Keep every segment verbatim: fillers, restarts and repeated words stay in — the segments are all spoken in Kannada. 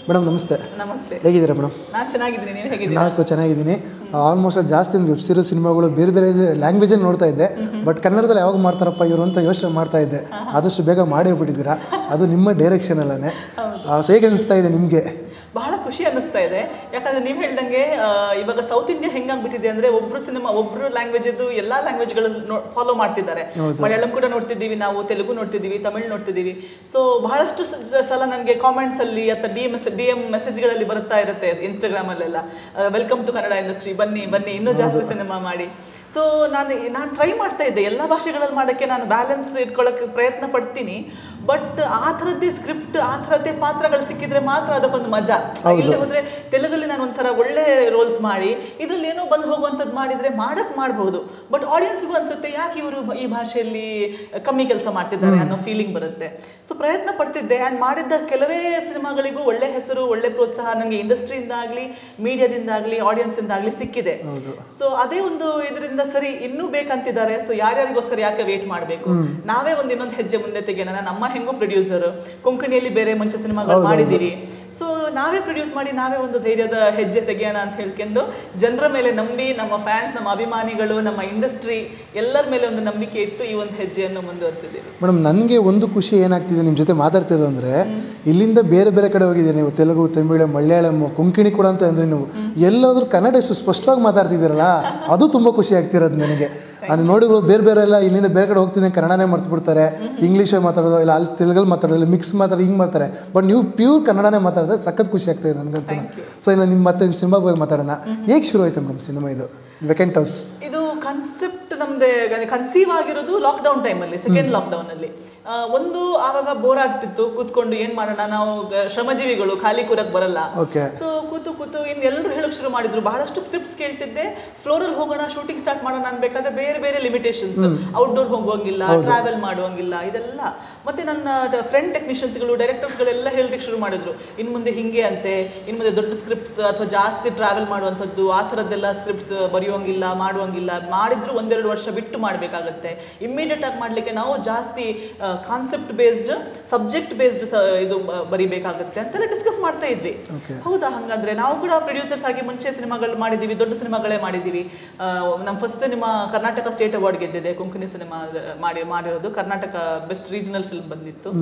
ಮೇಡಮ್ ನಮಸ್ತೆ. ನಮಸ್ತೆ. ಹೇಗಿದ್ದೀರಾ ಮೇಡಮ್? ನಾನು ಚೆನ್ನಾಗಿದ್ದೀನಿ, ನೀವು ಹೇಗಿದ್ದೀರಾ? ನಾನು ಚೆನ್ನಾಗಿದ್ದೀನಿ. ಆಲ್ಮೋಸ್ಟ್ ಜಾಸ್ತಿ ಒಂದು ವೆಬ್ ಸೀರೀಸ್ ಸಿನಿಮಾಗಳು ಬೇರೆ ಬೇರೆ ಲ್ಯಾಂಗ್ವೇಜಲ್ಲಿ ನೋಡ್ತಾ ಇದ್ದೆ, ಬಟ್ ಕನ್ನಡದಲ್ಲಿ ಯಾವಾಗ ಮಾಡ್ತಾರಪ್ಪ ಇವರು ಅಂತ ಯೋಚನೆ ಮಾಡ್ತಾ ಇದ್ದೆ. ಆದಷ್ಟು ಬೇಗ ಮಾಡೇ ಬಿಟ್ಟಿದ್ದೀರಾ, ಅದು ನಿಮ್ಮ ಡೈರೆಕ್ಷನಲ್ಲೇ. ಹೇಗೆ ಅನಿಸ್ತಾ ಇದೆ ನಿಮಗೆ? ಬಹಳ ಖುಷಿ ಅನ್ನಿಸ್ತಾ ಇದೆ. ಯಾಕಂದ್ರೆ ನೀವು ಹೇಳ್ದಂಗೆ ಇವಾಗ ಸೌತ್ ಇಂಡಿಯಾ ಹೆಂಗಾಗ್ಬಿಟ್ಟಿದೆ ಅಂದ್ರೆ ಒಬ್ರು ಸಿನಿಮಾ ಒಬ್ರು ಲ್ಯಾಂಗ್ವೇಜ್ ಇದ್ದು ಎಲ್ಲಾ ಲ್ಯಾಂಗ್ವೇಜ್ಗಳು ಫಾಲೋ ಮಾಡ್ತಿದ್ದಾರೆ. ಮಲಯಾಳಂ ಕೂಡ ನೋಡ್ತಿದ್ದೀವಿ ನಾವು, ತೆಲುಗು ನೋಡ್ತಿದ್ದೀವಿ, ತಮಿಳ್ ನೋಡ್ತಿದ್ದೀವಿ. ಸೊ ಬಹಳಷ್ಟು ಸಲ ನನಗೆ ಕಾಮೆಂಟ್ಸ್ ಅಲ್ಲಿ ಅಥವಾ ಡಿ ಎಂ ಡಿ ಎಂ ಮೆಸೇಜ್ಗಳಲ್ಲಿ ಬರ್ತಾ ಇರುತ್ತೆ ಇನ್ಸ್ಟಾಗ್ರಾಮ್ ಅಲ್ಲೆಲ್ಲ, ವೆಲ್ಕಮ್ ಟು ಕನ್ನಡ ಇಂಡಸ್ಟ್ರಿ, ಬನ್ನಿ ಬನ್ನಿ ಇನ್ನೂ ಜಾಸ್ತಿ ಸಿನಿಮಾ ಮಾಡಿ. ಸೊ ನಾನು ನಾನು ಟ್ರೈ ಮಾಡ್ತಾ ಇದ್ದೆ ಎಲ್ಲ ಭಾಷೆಗಳಲ್ಲಿ ಮಾಡೋಕ್ಕೆ, ನಾನು ಬ್ಯಾಲೆನ್ಸ್ ಇಟ್ಕೊಳ್ಳೋಕ್ಕೆ ಪ್ರಯತ್ನ ಪಡ್ತೀನಿ. ಬಟ್ ಆ ಥರದ್ದೇ ಸ್ಕ್ರಿಪ್ಟ್, ಆ ಥರದ್ದೇ ಪಾತ್ರಗಳು ಸಿಕ್ಕಿದ್ರೆ ಮಾತ್ರ ಅದಕ್ಕೊಂದು ಮಜಾ. ಇಲ್ಲಿ ಹೋದ್ರೆ ತೆಲುಗಲ್ಲಿ ನಾನು ಒಂಥರ ಒಳ್ಳೆ ರೋಲ್ಸ್ ಮಾಡಿ ಇದ್ರಲ್ಲಿ ಏನೋ ಬಂದು ಹೋಗುವಂಥದ್ದು ಮಾಡಿದ್ರೆ ಮಾಡಕ್ ಮಾಡ್ಬೋದು, ಬಟ್ ಆಡಿಯನ್ಸ್ಗೂ ಅನ್ಸುತ್ತೆ ಯಾಕೆ ಇವರು ಈ ಭಾಷೆಯಲ್ಲಿ ಕಮ್ಮಿ ಕೆಲಸ ಮಾಡ್ತಿದ್ದಾರೆ ಅನ್ನೋ ಫೀಲಿಂಗ್ ಬರುತ್ತೆ. ಸೊ ಪ್ರಯತ್ನ ಪಡ್ತಿದ್ದೆ. ಆ್ಯಂಡ್ ಮಾಡಿದ್ದ ಕೆಲವೇ ಸಿನಿಮಾಗಳಿಗೂ ಒಳ್ಳೆ ಹೆಸರು, ಒಳ್ಳೆ ಪ್ರೋತ್ಸಾಹ ನನಗೆ ಇಂಡಸ್ಟ್ರಿಯಿಂದ ಆಗಲಿ, ಮೀಡಿಯಾದಿಂದ ಆಗಲಿ, ಆಡಿಯನ್ಸ್ ಇಂದ ಆಗಲಿ ಸಿಕ್ಕಿದೆ. ಸೊ ಅದೇ ಒಂದು ಇದರಿಂದ ಸರಿ ಇನ್ನೂ ಬೇಕಂತಿದ್ದಾರೆ. ಸೊ ಯಾರ್ಯಾರಿಗೋಸ್ಕರ ಯಾಕೆ ವೇಟ್ ಮಾಡಬೇಕು, ನಾವೇ ಒಂದು ಇನ್ನೊಂದು ಹೆಜ್ಜೆ ಮುಂದೆ ತೆಗೆಯೋಣ. ನಮ್ಮ ಹೆಂಗು ಪ್ರೊಡ್ಯೂಸರ್ ಕೊಂಕಣಿಯಲ್ಲಿ ಬೇರೆ ಮುಂಚೆ ಸಿನಿಮಾಗಳು ಮಾಡಿದ್ದೀವಿ. ಸೊ ನಾವೇ ಪ್ರೊಡ್ಯೂಸ್ ಮಾಡಿ ನಾವೇ ಒಂದು ಧೈರ್ಯದ ಹೆಜ್ಜೆ ತೆಗೆಯೋಣ ಅಂತ ಹೇಳ್ಕೊಂಡು ಜನರ ಮೇಲೆ ನಂಬಿ, ನಮ್ಮ ಫ್ಯಾನ್ಸ್, ನಮ್ಮ ಅಭಿಮಾನಿಗಳು, ನಮ್ಮ ಇಂಡಸ್ಟ್ರಿ ಎಲ್ಲರ ಮೇಲೆ ಒಂದು ನಂಬಿಕೆ ಇಟ್ಟು ಈ ಒಂದು ಹೆಜ್ಜೆಯನ್ನು ಮುಂದುವರಿಸಿದ್ದೀವಿ. ಮೇಡಮ್, ನನಗೆ ಒಂದು ಖುಷಿ ಏನಾಗ್ತಿದೆ ನಿಮ್ಮ ಜೊತೆ ಮಾತಾಡ್ತಿರೋದು ಅಂದರೆ, ಇಲ್ಲಿಂದ ಬೇರೆ ಬೇರೆ ಕಡೆ ಹೋಗಿದ್ದೀರಿ ನೀವು, ತೆಲುಗು, ತಮಿಳು, ಮಲಯಾಳಂ, ಕೊಂಕಣಿ ಕೂಡ ಅಂತ ಅಂದರೆ ನೀವು ಎಲ್ಲಾದರೂ ಕನ್ನಡ ಎಷ್ಟು ಸ್ಪಷ್ಟವಾಗಿ ಮಾತಾಡ್ತಿದ್ದೀರಲ್ಲ, ಅದು ತುಂಬ ಖುಷಿ ಆಗ್ತಿರೋದು ನನಗೆ. ನಾನು ನೋಡಿರೋ ಬೇರೆ ಬೇರೆ ಎಲ್ಲ ಇಲ್ಲಿಂದ ಬೇರೆ ಕಡೆ ಹೋಗ್ತಿದ್ದೆ ಕನ್ನಡನೇ ಮರ್ತು ಬಿಡ್ತಾರೆ, ಇಂಗ್ಲೀಷೇ ಮಾತಾಡೋದು, ಇಲ್ಲ ಅಲ್ಲಿ ತೆಲುಗಲ್ಲಿ ಮಾತಾಡೋದು, ಇಲ್ಲ ಮಿಕ್ಸ್ ಮಾತಾಡೋದು, ಹಿಂಗೆ ಮಾಡ್ತಾರೆ. ಬಟ್ ನೀವು ಪ್ಯೂರ್ ಕನ್ನಡನೇ ಮಾತಾಡೋದು ಸಖತ್ ಖುಷಿ ಆಗ್ತಾಯಿದೆ ನನಗಂತೂ. ಸೊ ಇನ್ನು ನಿಮ್ಮ ಮತ್ತೆ ಸಿನಿಮಾ ಬಗ್ಗೆ ಮಾತಾಡೋಣ. ಹೇಗೆ ಶುರು ಆಯಿತು ಮೇಡಮ್ ಸಿನಿಮಾ ಇದು ವೆಕೆಂಟ್ ಹೌಸ್? ಇದು ಕನ್ಸೆಪ್ಟ್ ನಮ್ದೇ ಕನ್ಸೀವ್ ಆಗಿರೋದು ಲಾಕ್ಡೌನ್ ಟೈಮಲ್ಲಿ, ಸೆಕೆಂಡ್ ಲಾಕ್ಡೌನ್ ಅಲ್ಲಿ. ಒಂದು ಆವಾಗ ಬೋರ್ ಆಗ್ತಿತ್ತು, ಕೂತ್ಕೊಂಡು ಏನ್ ಮಾಡೋಣ, ನಾವು ಶ್ರಮಜೀವಿಗಳು, ಖಾಲಿ ಕೂರಕ್ ಬರಲ್ಲ. ಸೊ ಕೂತು ಕೂತು ಇನ್ ಎಲ್ಲರೂ ಹೇಳಕ್ ಶುರು ಮಾಡಿದ್ರು. ಬಹಳಷ್ಟು ಸ್ಕ್ರಿಪ್ಟ್ಸ್ ಕೇಳ್ತಿದ್ದೆ. ಫ್ಲೋರಲ್ಲಿ ಹೋಗೋಣ, ಶೂಟಿಂಗ್ ಸ್ಟಾರ್ಟ್ ಮಾಡೋಣ ಅನ್ಬೇಕಾದ್ರೆ ಬೇರೆ ಬೇರೆ ಲಿಮಿಟೇಷನ್ಸ್, ಔಟ್ಡೋರ್ ಹೋಗುವಂಗಿಲ್ಲ, ಟ್ರಾವೆಲ್ ಮಾಡುವಂಗಿಲ್ಲ, ಇದೆಲ್ಲ. ಮತ್ತೆ ನನ್ನ ಫ್ರೆಂಡ್ ಟೆಕ್ನಿಷಿಯನ್ಸ್ಗಳು, ಡೈರೆಕ್ಟರ್ಸ್ಗಳೆಲ್ಲ ಹೇಳಲಿಕ್ಕೆ ಶುರು ಮಾಡಿದ್ರು, ಇನ್ ಮುಂದೆ ಹಿಂಗೆ ಅಂತೆ, ಇನ್ ಮುಂದೆ ದೊಡ್ಡ ಸ್ಕ್ರಿಪ್ಟ್ಸ್ ಅಥವಾ ಜಾಸ್ತಿ ಟ್ರಾವೆಲ್ ಮಾಡುವಂಥದ್ದು ಆ ಥರದ್ದೆಲ್ಲ ಸ್ಕ್ರಿಪ್ಟ್ಸ್ ಬರೆಯುವಂಗಿಲ್ಲ, ಮಾಡುವಂಗಿಲ್ಲ, ಮಾಡಿದ್ರು ಒಂದೆರಡು ವರ್ಷ ಬಿಟ್ಟು ಮಾಡಬೇಕಾಗತ್ತೆ. ಇಮ್ಮಿಡಿಯೇಟ್ ಆಗಿ ಮಾಡಲಿಕ್ಕೆ ನಾವು ಜಾಸ್ತಿ ಕಾನ್ಸೆಪ್ಟ್ ಬೇಸ್ಡ್, ಸಬ್ಜೆಕ್ಟ್ ಬೇಸ್ಡ್ ಇದು ಬರಿಬೇಕಾಗುತ್ತೆ ಅಂತೆಲ್ಲ ಡಿಸ್ಕಸ್ ಮಾಡ್ತಾ ಇದ್ವಿ. ಹೌದಾ, ಹಂಗಂದ್ರೆ ನಾವು ಕೂಡ ಪ್ರೊಡ್ಯೂಸರ್ಸ್ ಆಗಿ ಮುಂಚೆ ಸಿನಿಮಾಗಳು ಮಾಡಿದ್ದೀವಿ, ದೊಡ್ಡ ಸಿನಿಮಾಗಳೇ ಮಾಡಿದ್ದೀವಿ. ನಮ್ಮ first cinema Karnataka state award ಗೆದ್ದಿದೆ, ಕೊಂಕಣಿ ಸಿನಿಮಾ ಮಾಡಿ ಮಾಡಿರೋದು, ಕರ್ನಾಟಕ ಬೆಸ್ಟ್ ರೀಜನಲ್ ಫಿಲ್ಮ್ ಬಂದಿತ್ತು.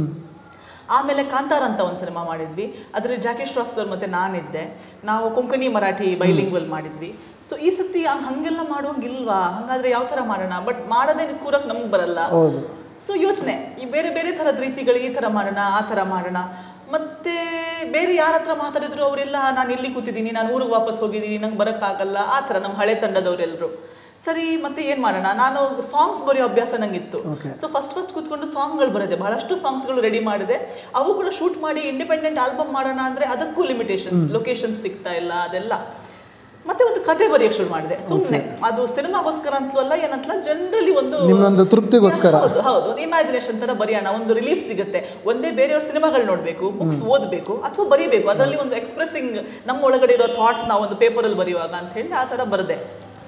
ಆಮೇಲೆ ಕಾಂತಾರ ಅಂತ ಒಂದು ಸಿನಿಮಾ ಮಾಡಿದ್ವಿ, ಅದರಲ್ಲಿ ಜಾಕಿ ಶ್ರಾಫ್ ಸರ್ ಮತ್ತೆ ನಾನಿದ್ದೆ. ನಾವು ಕೊಂಕಣಿ ಮರಾಠಿ ಬೈಲಿಂಗ್ವಲ್ ಮಾಡಿದ್ವಿ. ಸೊ ಈ ಸತಿ ಹಂಗೆಲ್ಲ ಮಾಡುವಂಗಿಲ್ವಾ, ಹಂಗಾದ್ರೆ ಯಾವ ಥರ ಮಾಡೋಣ, ಬಟ್ ಮಾಡೋದೇ ಕೂರಕ್ಕೆ ನಮ್ಗೆ ಬರಲ್ಲ. ಸೊ ಯೋಚನೆ, ಈ ಬೇರೆ ಬೇರೆ ಥರದ ರೀತಿಗಳು, ಈ ಥರ ಮಾಡೋಣ, ಆ ಥರ ಮಾಡೋಣ. ಮತ್ತೆ ಬೇರೆ ಯಾರ ಹತ್ರ ಮಾತಾಡಿದ್ರು ಅವರೆಲ್ಲ ನಾನು ಇಲ್ಲಿ ಕೂತಿದ್ದೀನಿ, ನಾನು ಊರಿಗೆ ವಾಪಸ್ ಹೋಗಿದ್ದೀನಿ, ನಂಗೆ ಬರೋಕ್ಕಾಗಲ್ಲ, ಆ ಥರ ನಮ್ಮ ಹಳೆ ತಂಡದವರೆಲ್ಲರೂ. ಸರಿ ಮತ್ತೆ ಏನು ಮಾಡೋಣ, ನಾನು ಸಾಂಗ್ಸ್ ಬರೆಯೋ ಅಭ್ಯಾಸ ನಂಗಿತ್ತು. ಸೊ ಫಸ್ಟ್ ಫಸ್ಟ್ ಕೂತ್ಕೊಂಡು ಸಾಂಗ್ಗಳು ಬರೋದೆ, ಬಹಳಷ್ಟು ಸಾಂಗ್ಸ್ಗಳು ರೆಡಿ ಮಾಡಿದೆ. ಅವು ಕೂಡ ಶೂಟ್ ಮಾಡಿ ಇಂಡಿಪೆಂಡೆಂಟ್ ಆಲ್ಬಮ್ ಮಾಡೋಣ ಅಂದರೆ ಅದಕ್ಕೂ ಲಿಮಿಟೇಷನ್ಸ್, ಲೊಕೇಶನ್ ಸಿಗ್ತಾ ಇಲ್ಲ, ಅದೆಲ್ಲ. ಮತ್ತೆ ಒಂದು ಕತೆ ಬರೆಯಕ್ಕೆ ಶುರು ಮಾಡಿದೆ ಸುಮ್ಮನೆ. ಅದು ಸಿನಿಮಾಗೋಸ್ಕರ ಅಂತಲೂ ಅಲ್ಲ, ಏನಂತಲ್ಲ, ಜನರಲಿ ಒಂದು ತೃಪ್ತಿಗೋಸ್ಕರ. ಹೌದು ಹೌದು ಒಂದು ಇಮ್ಯಾಜಿನೇಷನ್ ತರ ಬರೆಯೋಣ, ಒಂದು ರಿಲೀಫ್ ಸಿಗುತ್ತೆ. ಒಂದೇ ಬೇರೆಯವ್ರ ಸಿನಿಮಾಗಳು ನೋಡಬೇಕು, ಬುಕ್ಸ್ ಓದಬೇಕು ಅಥವಾ ಬರೀಬೇಕು, ಅದರಲ್ಲಿ ಒಂದು ಎಕ್ಸ್ಪ್ರೆಸಿಂಗ್ ನಮ್ಮ ಒಳಗಡೆ ಇರೋ ಥಾಟ್ಸ್ ನಾವು ಒಂದು ಪೇಪರಲ್ಲಿ ಬರೆಯುವಾಗ ಅಂತ ಹೇಳಿ ಆ ಥರ ಬರೆದೆ.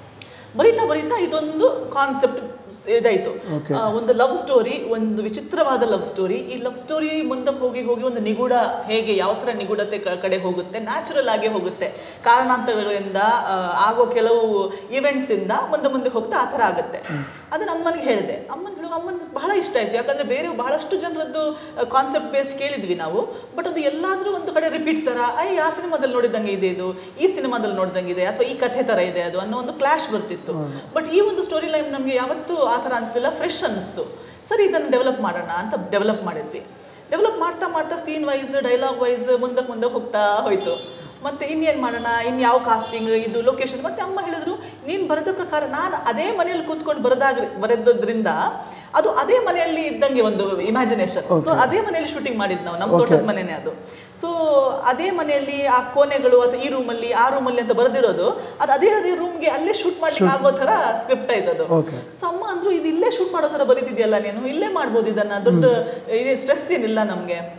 ಬರೀತಾ ಬರೀತಾ ಇದೊಂದು ಕಾನ್ಸೆಪ್ಟ್ ಇದಾಯಿತು. ಒಂದು ಲವ್ ಸ್ಟೋರಿ, ಒಂದು ವಿಚಿತ್ರವಾದ ಲವ್ ಸ್ಟೋರಿ. ಈ ಲವ್ ಸ್ಟೋರಿ ಮುಂದೆ ಹೋಗಿ ಹೋಗಿ ಒಂದು ನಿಗೂಢ, ಹೇಗೆ ಯಾವ ಥರ ನಿಗೂಢತೆ ಕಡೆ ಹೋಗುತ್ತೆ, ನ್ಯಾಚುರಲ್ ಆಗಿ ಹೋಗುತ್ತೆ, ಕಾರಣಾಂತರಗಳಿಂದ ಆಗೋ ಕೆಲವು ಇವೆಂಟ್ಸಿಂದ ಮುಂದೆ ಮುಂದೆ ಹೋಗ್ತಾ ಆ ಥರ ಆಗುತ್ತೆ. ಅದನ್ನ ಅಮ್ಮನಿಗೆ ಹೇಳಿದೆ. ಅಮ್ಮನ ಹೇಳೋ ಅಮ್ಮನಿಗೆ ಬಹಳ ಇಷ್ಟ ಆಯಿತು. ಯಾಕಂದರೆ ಬೇರೆ ಬಹಳಷ್ಟು ಜನರದ್ದು ಕಾನ್ಸೆಪ್ಟ್ ಬೇಸ್ಡ್ ಕೇಳಿದ್ವಿ ನಾವು, ಬಟ್ ಅದು ಎಲ್ಲಾದರೂ ಒಂದು ಕಡೆ ರಿಪೀಟ್ ಥರ, ಐ ಆ ಸಿನಿಮಾದಲ್ಲಿ ನೋಡಿದಂಗೆ ಇದೆ, ಇದು ಈ ಸಿನಿಮಾದಲ್ಲಿ ನೋಡಿದಂಗಿದೆ, ಅಥವಾ ಈ ಕಥೆ ಥರ ಇದೆ ಅದು ಅನ್ನೋ ಒಂದು ಕ್ಲಾಶ್ ಬರ್ತಿತ್ತು. ಬಟ್ ಈ ಒಂದು ಸ್ಟೋರಿ ಲೈನ್ ನಮಗೆ ಯಾವತ್ತೂ ಆ ಥರ ಅನಿಸ್ತಿಲ್ಲ, ಫ್ರೆಶ್ ಅನ್ನಿಸ್ತು. ಸರಿ ಇದನ್ನು ಡೆವಲಪ್ ಮಾಡೋಣ ಅಂತ ಡೆವಲಪ್ ಮಾಡಿದ್ವಿ. ಡೆವಲಪ್ ಮಾಡ್ತಾ ಮಾಡ್ತಾ ಸೀನ್ ವೈಸ್, ಡೈಲಾಗ್ ವೈಸ್ ಮುಂದಕ್ಕೆ ಮುಂದೆ ಹೋಗ್ತಾ ಹೋಯಿತು. ಮತ್ತು ಇನ್ನೇನು ಮಾಡೋಣ, ಇನ್ನು ಯಾವ ಕಾಸ್ಟಿಂಗ್, ಇದು ಲೊಕೇಶನ್. ಮತ್ತು ಅಮ್ಮ ಹೇಳಿದ್ರು, ನೀನು ಬರೆದ ಪ್ರಕಾರ ನಾನು ಅದೇ ಮನೆಯಲ್ಲಿ ಕೂತ್ಕೊಂಡು ಬರೆದಾಗ ಬರೆದೋದ್ರಿಂದ ಅದು ಅದೇ ಮನೆಯಲ್ಲಿ ಇದ್ದಂಗೆ ಒಂದು ಇಮ್ಯಾಜಿನೇಷನ್. ಸೊ ಅದೇ ಮನೆಯಲ್ಲಿ ಶೂಟಿಂಗ್ ಮಾಡಿದ್ದು ನಾವು, ನಮ್ಮ ತೋಟದ ಮನೆಯೇ ಅದು. ಸೊ ಅದೇ ಮನೆಯಲ್ಲಿ ಆ ಕೋಣೆಗಳು ಅಥವಾ ಈ ರೂಮಲ್ಲಿ ಆ ರೂಮಲ್ಲಿ ಅಂತ ಬರೆದಿರೋದು, ಅದು ಅದೇ ಅದೇ ರೂಮ್ಗೆ ಅಲ್ಲೇ ಶೂಟ್ ಮಾಡ್ಲಿಕ್ಕೆ ಆಗೋ ಥರ ಸ್ಕ್ರಿಪ್ಟ್ ಆಯ್ತದು. ಸೊ ಅಮ್ಮ ಅಂದ್ರು, ಇದು ಇಲ್ಲೇ ಶೂಟ್ ಮಾಡೋ ಥರ ಬರೀತಿದ್ಯಲ್ಲ ನೀನು, ಇಲ್ಲೇ ಮಾಡ್ಬೋದು ಇದನ್ನು, ದೊಡ್ಡ ಇದೇ ಸ್ಟ್ರೆಸ್ ಏನಿಲ್ಲ ನಮಗೆ.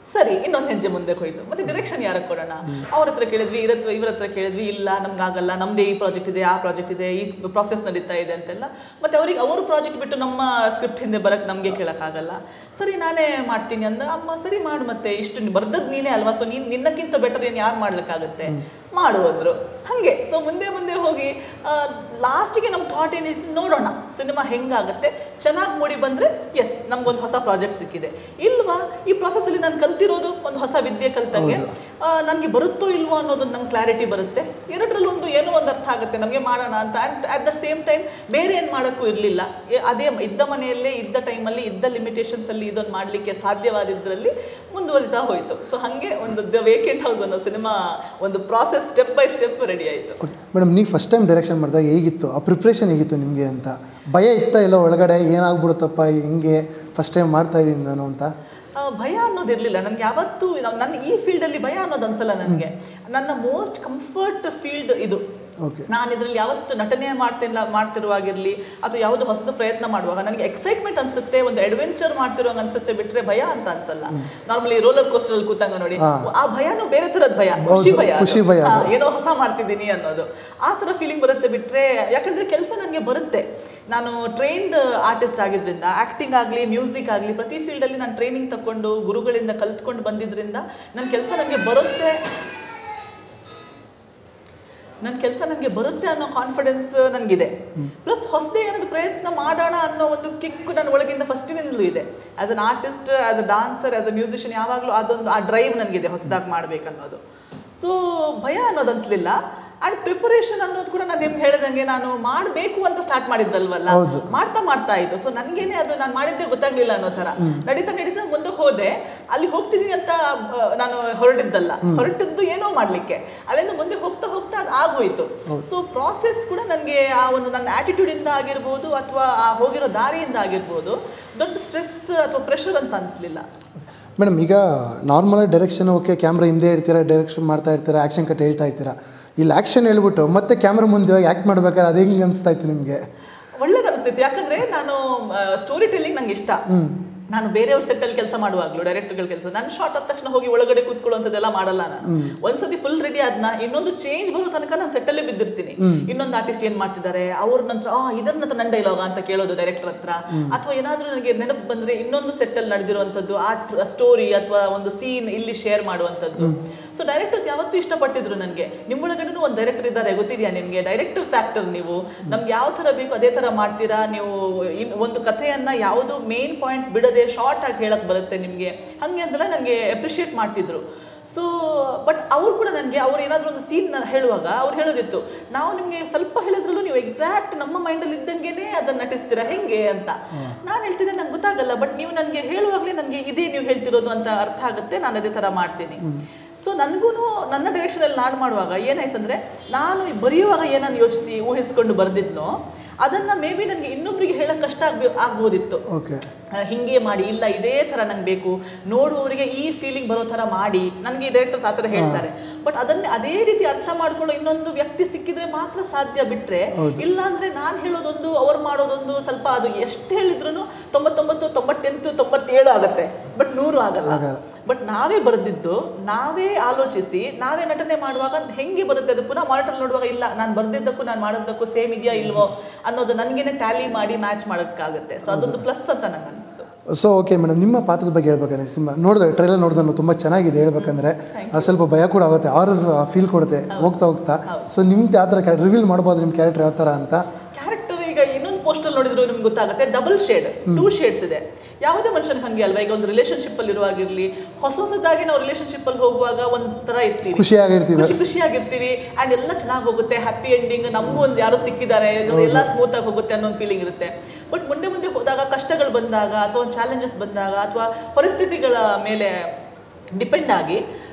ಸರಿ ಇನ್ನೊಂದು ಹೆಜ್ಜೆ ಮುಂದೆ ಹೋಯ್ತು. ಮತ್ತೆ ಡೈರೆಕ್ಷನ್ ಯಾರಿಗೆ ಕೊಡೋಣ? ಅವ್ರ ಹತ್ರ ಕೇಳಿದ್ವಿ, ಇವ್ರ ಹತ್ರ ಇವ್ರ ಹತ್ರ ಕೇಳಿದ್ವಿ, ಇಲ್ಲ ನಮ್ಗಾಗಲ್ಲ, ನಮ್ದೇ ಈ ಪ್ರಾಜೆಕ್ಟ್ ಇದೆ, ಆ ಪ್ರಾಜೆಕ್ಟ್ ಇದೆ, ಈ ಪ್ರಾಸೆಸ್ ನಡೀತಾ ಇದೆ ಅಂತೆಲ್ಲ. ಮತ್ತೆ ಅವ್ರಿಗೆ ಅವ್ರ ಪ್ರಾಜೆಕ್ಟ್ ಬಿಟ್ಟು ನಮ್ಮ ಸ್ಕ್ರಿಪ್ಟ್ ಹಿಂದೆ ಬರಕ್ಕೆ ನಮಗೆ ಕೇಳೋಕ್ಕಾಗಲ್ಲ. ಸರಿ ನಾನೇ ಮಾಡ್ತೀನಿ ಅಂದ. ಅಮ್ಮ ಸರಿ ಮಾಡು, ಮತ್ತೆ ಇಷ್ಟು ಬರ್ದದ್ದು ನೀನೇ ಅಲ್ವಾ, ಸೊ ನೀನು ನಿನ್ನಕ್ಕಿಂತ ಬೆಟರ್ ಏನು ಯಾರು ಮಾಡ್ಲಿಕ್ಕಾಗುತ್ತೆ, ಮಾಡುವಂದ್ರು. ಹಾಗೆ ಸೊ ಮುಂದೆ ಮುಂದೆ ಹೋಗಿ ಲಾಸ್ಟಿಗೆ ನಮ್ಮ ಥಾಟ್ ಏನಿತ್ತು, ನೋಡೋಣ ಸಿನಿಮಾ ಹೆಂಗಾಗುತ್ತೆ, ಚೆನ್ನಾಗಿ ಮೂಡಿ ಬಂದರೆ ಎಸ್ ನಮ್ಗೊಂದು ಹೊಸ ಪ್ರಾಜೆಕ್ಟ್ ಸಿಕ್ಕಿದೆ, ಇಲ್ವಾ ಈ ಪ್ರಾಸೆಸ್ಸಲ್ಲಿ ನಾನು ಕಲ್ತಿರೋದು ಒಂದು ಹೊಸ ವಿದ್ಯೆ ಕಲ್ತಂಗೆ ನನಗೆ ಬರುತ್ತೋ ಇಲ್ವೋ ಅನ್ನೋದೊಂದು ನಮ್ಗೆ ಕ್ಲಾರಿಟಿ ಬರುತ್ತೆ. ಎರಡರಲ್ಲೊಂದು ಏನೋ ಒಂದು ಅರ್ಥ ಆಗುತ್ತೆ, ನಮಗೆ ಮಾಡೋಣ ಅಂತ. And at the same time ಬೇರೆ ಏನು ಮಾಡೋಕ್ಕೂ ಇರಲಿಲ್ಲ, ಅದೇ ಇದ್ದ ಮನೆಯಲ್ಲೇ ಇದ್ದ ಟೈಮಲ್ಲಿ ಇದ್ದ ಲಿಮಿಟೇಷನ್ಸಲ್ಲಿ ಇದೊಂದು ಮಾಡಲಿಕ್ಕೆ ಸಾಧ್ಯವಾದಿದ್ದರಲ್ಲಿ ಮುಂದುವರಿತಾ ಹೋಯಿತು. ಸೊ ಹಾಗೆ ಒಂದು ದ ವೇಕೆಂಟ್ ಹೌಸ್ ಅನ್ನೋ ಸಿನಿಮಾ ಒಂದು process step by step ready ಆಯಿತು. ಮೇಡಮ್, ನೀವು ಫಸ್ಟ್ ಟೈಮ್ ಡೈರೆಕ್ಷನ್ ಮಾಡಿದಾಗ ಹೇಗಿತ್ತು, ಆ ಪ್ರಿಪ್ರೇಷನ್ ಹೇಗಿತ್ತು ನಿಮಗೆ ಅಂತ? ಭಯ ಇತ್ತ ಎಲ್ಲ ಒಳಗಡೆ, ಏನಾಗ್ಬಿಡುತ್ತಪ್ಪ ಹಿಂಗೆ ಫಸ್ಟ್ ಟೈಮ್ ಮಾಡ್ತಾ ಇದ್ದೀನಿ ನಾನು ಅಂತ? ಭಯ ಅನ್ನೋದಿರಲಿಲ್ಲ ನನಗೆ ಯಾವತ್ತೂ. ನನ್ನ ಈ ಫೀಲ್ಡಲ್ಲಿ ಭಯ ಅನ್ನೋದು ಅನ್ಸಲ್ಲ ನನಗೆ. ನನ್ನ ಮೋಸ್ಟ್ ಕಂಫರ್ಟ್ ಫೀಲ್ಡ್ ಇದು. ನಾನು ಇದರಲ್ಲಿ ಯಾವತ್ತು ನಟನೆ ಮಾಡ್ತಿಲ್ಲ ಮಾಡ್ತಿರುವಾಗಿರಲಿ ಅಥವಾ ಯಾವುದು ಹೊಸದು ಪ್ರಯತ್ನ ಮಾಡುವಾಗ ನನಗೆ ಎಕ್ಸೈಟ್ಮೆಂಟ್ ಅನ್ಸುತ್ತೆ, ಒಂದು ಅಡ್ವೆಂಚರ್ ಮಾಡ್ತಿರುವಾಗ ಅನ್ಸುತ್ತೆ, ಬಿಟ್ರೆ ಭಯ ಅಂತ ಅನ್ಸಲ್ಲ. ನಾರ್ಮಲಿ ರೋಲರ್ ಕೋಸ್ಟರ್ ಅಲ್ಲಿ ಕೂತಂಗ ನೋಡಿ, ಆ ಭಯನೂ ಬೇರೆ ತರದ ಭಯ, ಖುಷಿ ಭಯ, ಏನೋ ಹೊಸ ಮಾಡ್ತಿದ್ದೀನಿ ಅನ್ನೋದು, ಆ ತರ ಫೀಲಿಂಗ್ ಬರುತ್ತೆ. ಬಿಟ್ರೆ ಯಾಕಂದ್ರೆ ಕೆಲಸ ನನಗೆ ಬರುತ್ತೆ. ನಾನು ಟ್ರೈನ್ಡ್ ಆರ್ಟಿಸ್ಟ್ ಆಗಿದ್ರಿಂದ, ಆಕ್ಟಿಂಗ್ ಆಗಲಿ ಮ್ಯೂಸಿಕ್ ಆಗಲಿ ಪ್ರತಿ ಫೀಲ್ಡಲ್ಲಿ ನಾನು ಟ್ರೈನಿಂಗ್ ತಗೊಂಡು ಗುರುಗಳಿಂದ ಕಲ್ತ್ಕೊಂಡು ಬಂದಿದ್ರಿಂದ ನನ್ನ ಕೆಲಸ ನನಗೆ ಬರುತ್ತೆ ನನ್ನ ಕೆಲಸ ನನಗೆ ಬರುತ್ತೆ ಅನ್ನೋ ಕಾನ್ಫಿಡೆನ್ಸ್ ನನಗಿದೆ. ಪ್ಲಸ್ ಹೊಸದೇ ಏನಾದರೂ ಪ್ರಯತ್ನ ಮಾಡೋಣ ಅನ್ನೋ ಒಂದು ಕಿಕ್ ನನ್ನ ಒಳಗಿಂದ ಫಸ್ಟಿನಿಂದಲೂ ಇದೆ. As an artist, as a dancer, as a musician ಯಾವಾಗಲೂ ಅದೊಂದು ಆ ಡ್ರೈವ್ ನನಗಿದೆ ಹೊಸದಾಗಿ ಮಾಡಬೇಕನ್ನೋದು. ಸೊ ಭಯ ಅನ್ನೋದು ಅನಿಸ್ಲಿಲ್ಲ. ಆ್ಯಂಡ್ ಪ್ರಿಪರೇಷನ್ ಅನ್ನೋದು ಕೂಡ ನಾನು ನಿಮ್ಗೆ ಹೇಳಿದಂಗೆ ನಾನು ಮಾಡಬೇಕು ಅಂತ ಸ್ಟಾರ್ಟ್ ಮಾಡಿದ್ದಲ್ವಲ್ಲ, ಮಾಡ್ತಾ ಮಾಡ್ತಾ ಇತ್ತು. ಸೊ ನನಗೇನೆ ಅದು ನಾನು ಮಾಡಿದ್ದೇ ಗೊತ್ತಾಗ್ಲಿಲ್ಲ ಅನ್ನೋ ಥರ ನಡೀತಾ ನಡೀತಾ ಮುಂದೆ ಹೋದೆ. ಅಲ್ಲಿ ಹೋಗ್ತಿದ್ದೀನಿ ಅಂತ ನಾನು ಹೊರಟಿದ್ದಲ್ಲ, ಹೊರಟಿದ್ದು ಏನೋ ಮಾಡಲಿಕ್ಕೆ. ಅಲ್ಲಿಂದ ಮುಂದೆ ಹೋಗ್ತಾ ಹೋಗ್ತಾ ಅದು ಆಗೋಯ್ತು. ಸೊ ಪ್ರಾಸೆಸ್ ಕೂಡ ನನಗೆ ಆ ಒಂದು ನನ್ನ ಆ್ಯಟಿಟ್ಯೂಡಿಂದ ಆಗಿರ್ಬೋದು ಅಥವಾ ಆ ಹೋಗಿರೋ ದಾರಿಯಿಂದ ಆಗಿರ್ಬೋದು ದೊಡ್ಡ ಸ್ಟ್ರೆಸ್ ಅಥವಾ ಪ್ರೆಷರ್ ಅಂತ ಅನಿಸ್ಲಿಲ್ಲ. ಮೇಡಮ್, ಈಗ ನಾರ್ಮಲಾಗಿ ಡೈರೆಕ್ಷನ್ ಓಕೆ, ಕ್ಯಾಮ್ರಾ ಹಿಂದೆ ಇರ್ತೀರಾ, ಡೈರೆಕ್ಷನ್ ಮಾಡ್ತಾ ಇರ್ತೀರಾ, ಆ್ಯಕ್ಷನ್ ಕಟ್ ಹೇಳ್ತಾ ಇರ್ತೀರಾ. ಇಲ್ಲಿ ಆ್ಯಕ್ಷನ್ ಹೇಳ್ಬಿಟ್ಟು ಮತ್ತೆ ಕ್ಯಾಮ್ರಾ ಮುಂದೆ ಆ್ಯಕ್ಟ್ ಮಾಡ್ಬೇಕಾದ್ರೆ ಅದು ಹೆಂಗೆ ಅನಿಸ್ತಾ ಇತ್ತು ನಿಮಗೆ? ಒಳ್ಳೇದು ಅನಿಸ್ತಿತ್ತು. ಯಾಕಂದರೆ ನಾನು ಸ್ಟೋರಿ ಟೆಲ್ಲಿಂಗ್ ನಂಗೆ ಇಷ್ಟ. ನಾನು ಬೇರೆಯವ್ರ ಸೆಟ್ಟಲ್ಲಿ ಕೆಲಸ ಮಾಡುವಾಗಲೂ ಡೈರೆಕ್ಟರ್ಗಳ ಕೆಲಸ ನಾನು ಶಾರ್ಟ್ ಆದ ತಕ್ಷಣ ಹೋಗಿ ಒಳಗಡೆ ಕೂತ್ಕೊಳ್ಳುವಂಥದ್ದೆಲ್ಲ ಮಾಡಲ್ಲ. ನಾನು ಒಂದ್ಸತಿ ಫುಲ್ ರೆಡಿ ಆದ್ನ ಇನ್ನೊಂದು ಚೇಂಜ್ ಬರೋ ತನಕ ನಾನು ಸೆಟ್ಟಲ್ಲೇ ಬಿದ್ದಿರ್ತೀನಿ. ಇನ್ನೊಂದು ಆರ್ಟಿಸ್ಟ್ ಏನ್ ಮಾಡ್ತಿದ್ದಾರೆ ಅವ್ರ ನಂತರ ಆ ಇದರ ನಂತರ ನನ್ನ ಡೈಲಾಗ ಅಂತ ಕೇಳೋದು ಡೈರೆಕ್ಟರ್ ಹತ್ರ, ಅಥವಾ ಏನಾದ್ರೂ ನನಗೆ ನೆನಪು ಬಂದ್ರೆ ಇನ್ನೊಂದು ಸೆಟ್ಟಲ್ಲಿ ನಡೆದಿರುವಂಥದ್ದು ಆ ಸ್ಟೋರಿ ಅಥವಾ ಒಂದು ಸೀನ್ ಇಲ್ಲಿ ಶೇರ್ ಮಾಡುವಂಥದ್ದು. ಸೊ ಡೈರೆಕ್ಟರ್ಸ್ ಯಾವತ್ತೂ ಇಷ್ಟಪಟ್ಟಿದ್ರು ನನಗೆ. ನಿಮ್ಮೊಳಗಡೆನೂ ಒಂದು ಡೈರೆಕ್ಟರ್ ಇದ್ದಾರೆ ಗೊತ್ತಿದೆಯಾ ನಿಮಗೆ, ಡೈರೆಕ್ಟರ್ಸ್ ಆಕ್ಟರ್ ನೀವು, ನಮ್ಗೆ ಯಾವ ಥರ ಬೇಕು ಅದೇ ಥರ ಮಾಡ್ತೀರಾ ನೀವು, ಇನ್ ಒಂದು ಕಥೆಯನ್ನ ಯಾವುದು ಮೇನ್ ಪಾಯಿಂಟ್ಸ್ ಬಿಡದೆ ಶಾರ್ಟ್ ಆಗಿ ಹೇಳಕ್ ಬರುತ್ತೆ ನಿಮಗೆ, ಹಾಗೆ ಅಂದ್ರೆ ನನಗೆ ಅಪ್ರಿಷಿಯೇಟ್ ಮಾಡ್ತಿದ್ರು. ಸೊ ಬಟ್ ಅವ್ರು ಕೂಡ ನನಗೆ ಅವ್ರು ಏನಾದರೂ ಒಂದು ಸೀನ್ ಹೇಳುವಾಗ ಅವ್ರು ಹೇಳೋದಿತ್ತು, ನಾವು ನಿಮಗೆ ಸ್ವಲ್ಪ ಹೇಳಿದ್ರಲ್ಲೂ ನೀವು ಎಕ್ಸಾಕ್ಟ್ ನಮ್ಮ ಮೈಂಡಲ್ಲಿ ಇದ್ದಂಗೆನೇ ಅದನ್ನು ನಟಿಸ್ತೀರಾ ಹೆಂಗೆ ಅಂತ. ನಾನು ಹೇಳ್ತಿದ್ದೆ ನಂಗೆ ಗೊತ್ತಾಗಲ್ಲ, ಬಟ್ ನೀವು ನನಗೆ ಹೇಳುವಾಗಲೇ ನನಗೆ ಇದೇ ನೀವು ಹೇಳ್ತಿರೋದು ಅಂತ ಅರ್ಥ ಆಗುತ್ತೆ, ನಾನು ಅದೇ ಥರ ಮಾಡ್ತೀನಿ. ಸೊ ನನಗೂ ನನ್ನ ಡೈರೆಕ್ಷನಲ್ಲಿ ನಾನು ಮಾಡುವಾಗ ಏನಾಯ್ತಂದರೆ, ನಾನು ಬರೆಯುವಾಗ ಏನನ್ನು ಯೋಚಿಸಿ ಊಹಿಸ್ಕೊಂಡು ಬರೆದಿದ್ನೋ ಅದನ್ನು ಮೇ ಬಿ ನನಗೆ ಇನ್ನೊಬ್ಬರಿಗೆ ಹೇಳೋಕ್ಕೆ ಕಷ್ಟ ಆಗ್ಬೇ ಆಗ್ಬೋದಿತ್ತು. ಹಿಂಗೆ ಮಾಡಿ, ಇಲ್ಲ ಇದೇ ಥರ ನಂಗೆ ಬೇಕು, ನೋಡುವವರಿಗೆ ಈ ಫೀಲಿಂಗ್ ಬರೋ ಥರ ಮಾಡಿ, ನನಗೆ ಡೈರೆಕ್ಟರ್ಸ್ ಆ ಥರ ಹೇಳ್ತಾರೆ. ಬಟ್ ಅದನ್ನೇ ಅದೇ ರೀತಿ ಅರ್ಥ ಮಾಡ್ಕೊಳ್ಳೋ ಇನ್ನೊಂದು ವ್ಯಕ್ತಿ ಸಿಕ್ಕಿದ್ರೆ ಮಾತ್ರ ಸಾಧ್ಯ. ಬಿಟ್ಟರೆ ಇಲ್ಲ ಅಂದರೆ ನಾನು ಹೇಳೋದೊಂದು ಅವ್ರು ಮಾಡೋದೊಂದು ಸ್ವಲ್ಪ ಅದು ಎಷ್ಟು ಹೇಳಿದ್ರು ತೊಂಬತ್ತೊಂಬತ್ತು ತೊಂಬತ್ತೆಂಟು ತೊಂಬತ್ತೇಳು ಆಗುತ್ತೆ, ಬಟ್ ನೂರು ಆಗಲ್ಲ. ಬಟ್ ನಾವೇ ಬರೆದಿದ್ದು ನಾವೇ ಆಲೋಚಿಸಿ ನಾವೇ ನಟನೆ ಮಾಡುವಾಗ ಹೆಂಗೆ ಬರುತ್ತೆ ಅದು ಪುನಃ ಮಾನಿಟರ್ ನೋಡುವಾಗ ಇಲ್ಲ ನಾನು ಬರೆದಿದ್ದಕ್ಕೂ ನಾನು ಮಾಡೋದಕ್ಕೂ ಸೇಮ್ ಇದೆಯಾ ಇಲ್ವೋ ಅನ್ನೋದು ನನಗೇನೆ ಟ್ಯಾಲಿ ಮಾಡಿ ಮ್ಯಾಚ್ ಮಾಡೋಕ್ಕಾಗುತ್ತೆ. ಸೊ ಅದೊಂದು ಪ್ಲಸ್ ಅಂತ ನಂಗೆ ಅನಿಸ್ತು. ಸೊ ಓಕೆ ಮೇಡಮ್, ನಿಮ್ಮ ಪಾತ್ರದ ಬಗ್ಗೆ ಹೇಳ್ಬೇಕಂದ್ರೆ ಸಿನಿಮಾ ನೋಡಿದೆ, ಟ್ರೈಲರ್ ನೋಡಿದ್ರೆ ತುಂಬ ಚೆನ್ನಾಗಿದೆ. ಹೇಳ್ಬೇಕಂದ್ರೆ ಸ್ವಲ್ಪ ಭಯ ಕೂಡ ಆಗುತ್ತೆ, ಆರ್ ಫೀಲ್ ಕೊಡುತ್ತೆ ಹೋಗ್ತಾ ಹೋಗ್ತಾ. ಸೊ ನಿಮ್ದು ಯಾವ ಥರ ರಿವೀಲ್ ಮಾಡ್ಬೋದು ನಿಮ್ಮ ಕ್ಯಾರೆಕ್ಟರ್ ಯಾವ ಥರ ಅಂತ? ಕ್ಯಾರೆಕ್ಟರ್ ಈಗ ಇನ್ನೊಂದು ಪೋಸ್ಟರ್ ನೋಡಿದ್ರು ನಿಮ್ಗೆ ಗೊತ್ತಾಗುತ್ತೆ, ಡಬಲ್ ಶೇಡ್, ಟೂ ಶೇಡ್ಸ್ ಇದೆ. ಯಾವುದೇ ಮನುಷ್ಯನಿಗೆ ಹಂಗೆ ಅಲ್ವಾ, ಈಗ ಒಂದು ರಿಲೇಶನ್ಶಿಪ್ ಅಲ್ಲಿ ಇರುವಾಗಿರ್ಲಿ, ಹೊಸ ಹೊಸದಾಗಿ ನಾವು ರಿಲೇಶನ್ಶಿಪ್ ಅಲ್ಲಿ ಹೋಗುವಾಗ ಒಂಥರ ಇರ್ತೀವಿ, ಖುಷಿಯಾಗಿರ್ತೀವಿ ಖುಷಿ ಖುಷಿಯಾಗಿರ್ತೀವಿ ಅಂಡ್ ಎಲ್ಲ ಚೆನ್ನಾಗಿ ಹೋಗುತ್ತೆ, ಹ್ಯಾಪಿ ಎಂಡಿಂಗ್, ನಮಗೂ ಒಂದು ಯಾರೋ ಸಿಕ್ಕಿದ್ದಾರೆ, ಎಲ್ಲ ಸ್ಮೂತ್ ಆಗಿ ಹೋಗುತ್ತೆ ಅನ್ನೋ ಒಂದು ಫೀಲಿಂಗ್ ಇರುತ್ತೆ. ಬಟ್ ಮುಂದೆ ಮುಂದೆ ಹೋದಾಗ ಕಷ್ಟಗಳು ಬಂದಾಗ ಅಥವಾ ಒಂದು ಚಾಲೆಂಜಸ್ ಬಂದಾಗ ಅಥವಾ ಪರಿಸ್ಥಿತಿಗಳ ಮೇಲೆ ಡಿಪೆಂಡ್ ಆಗಿ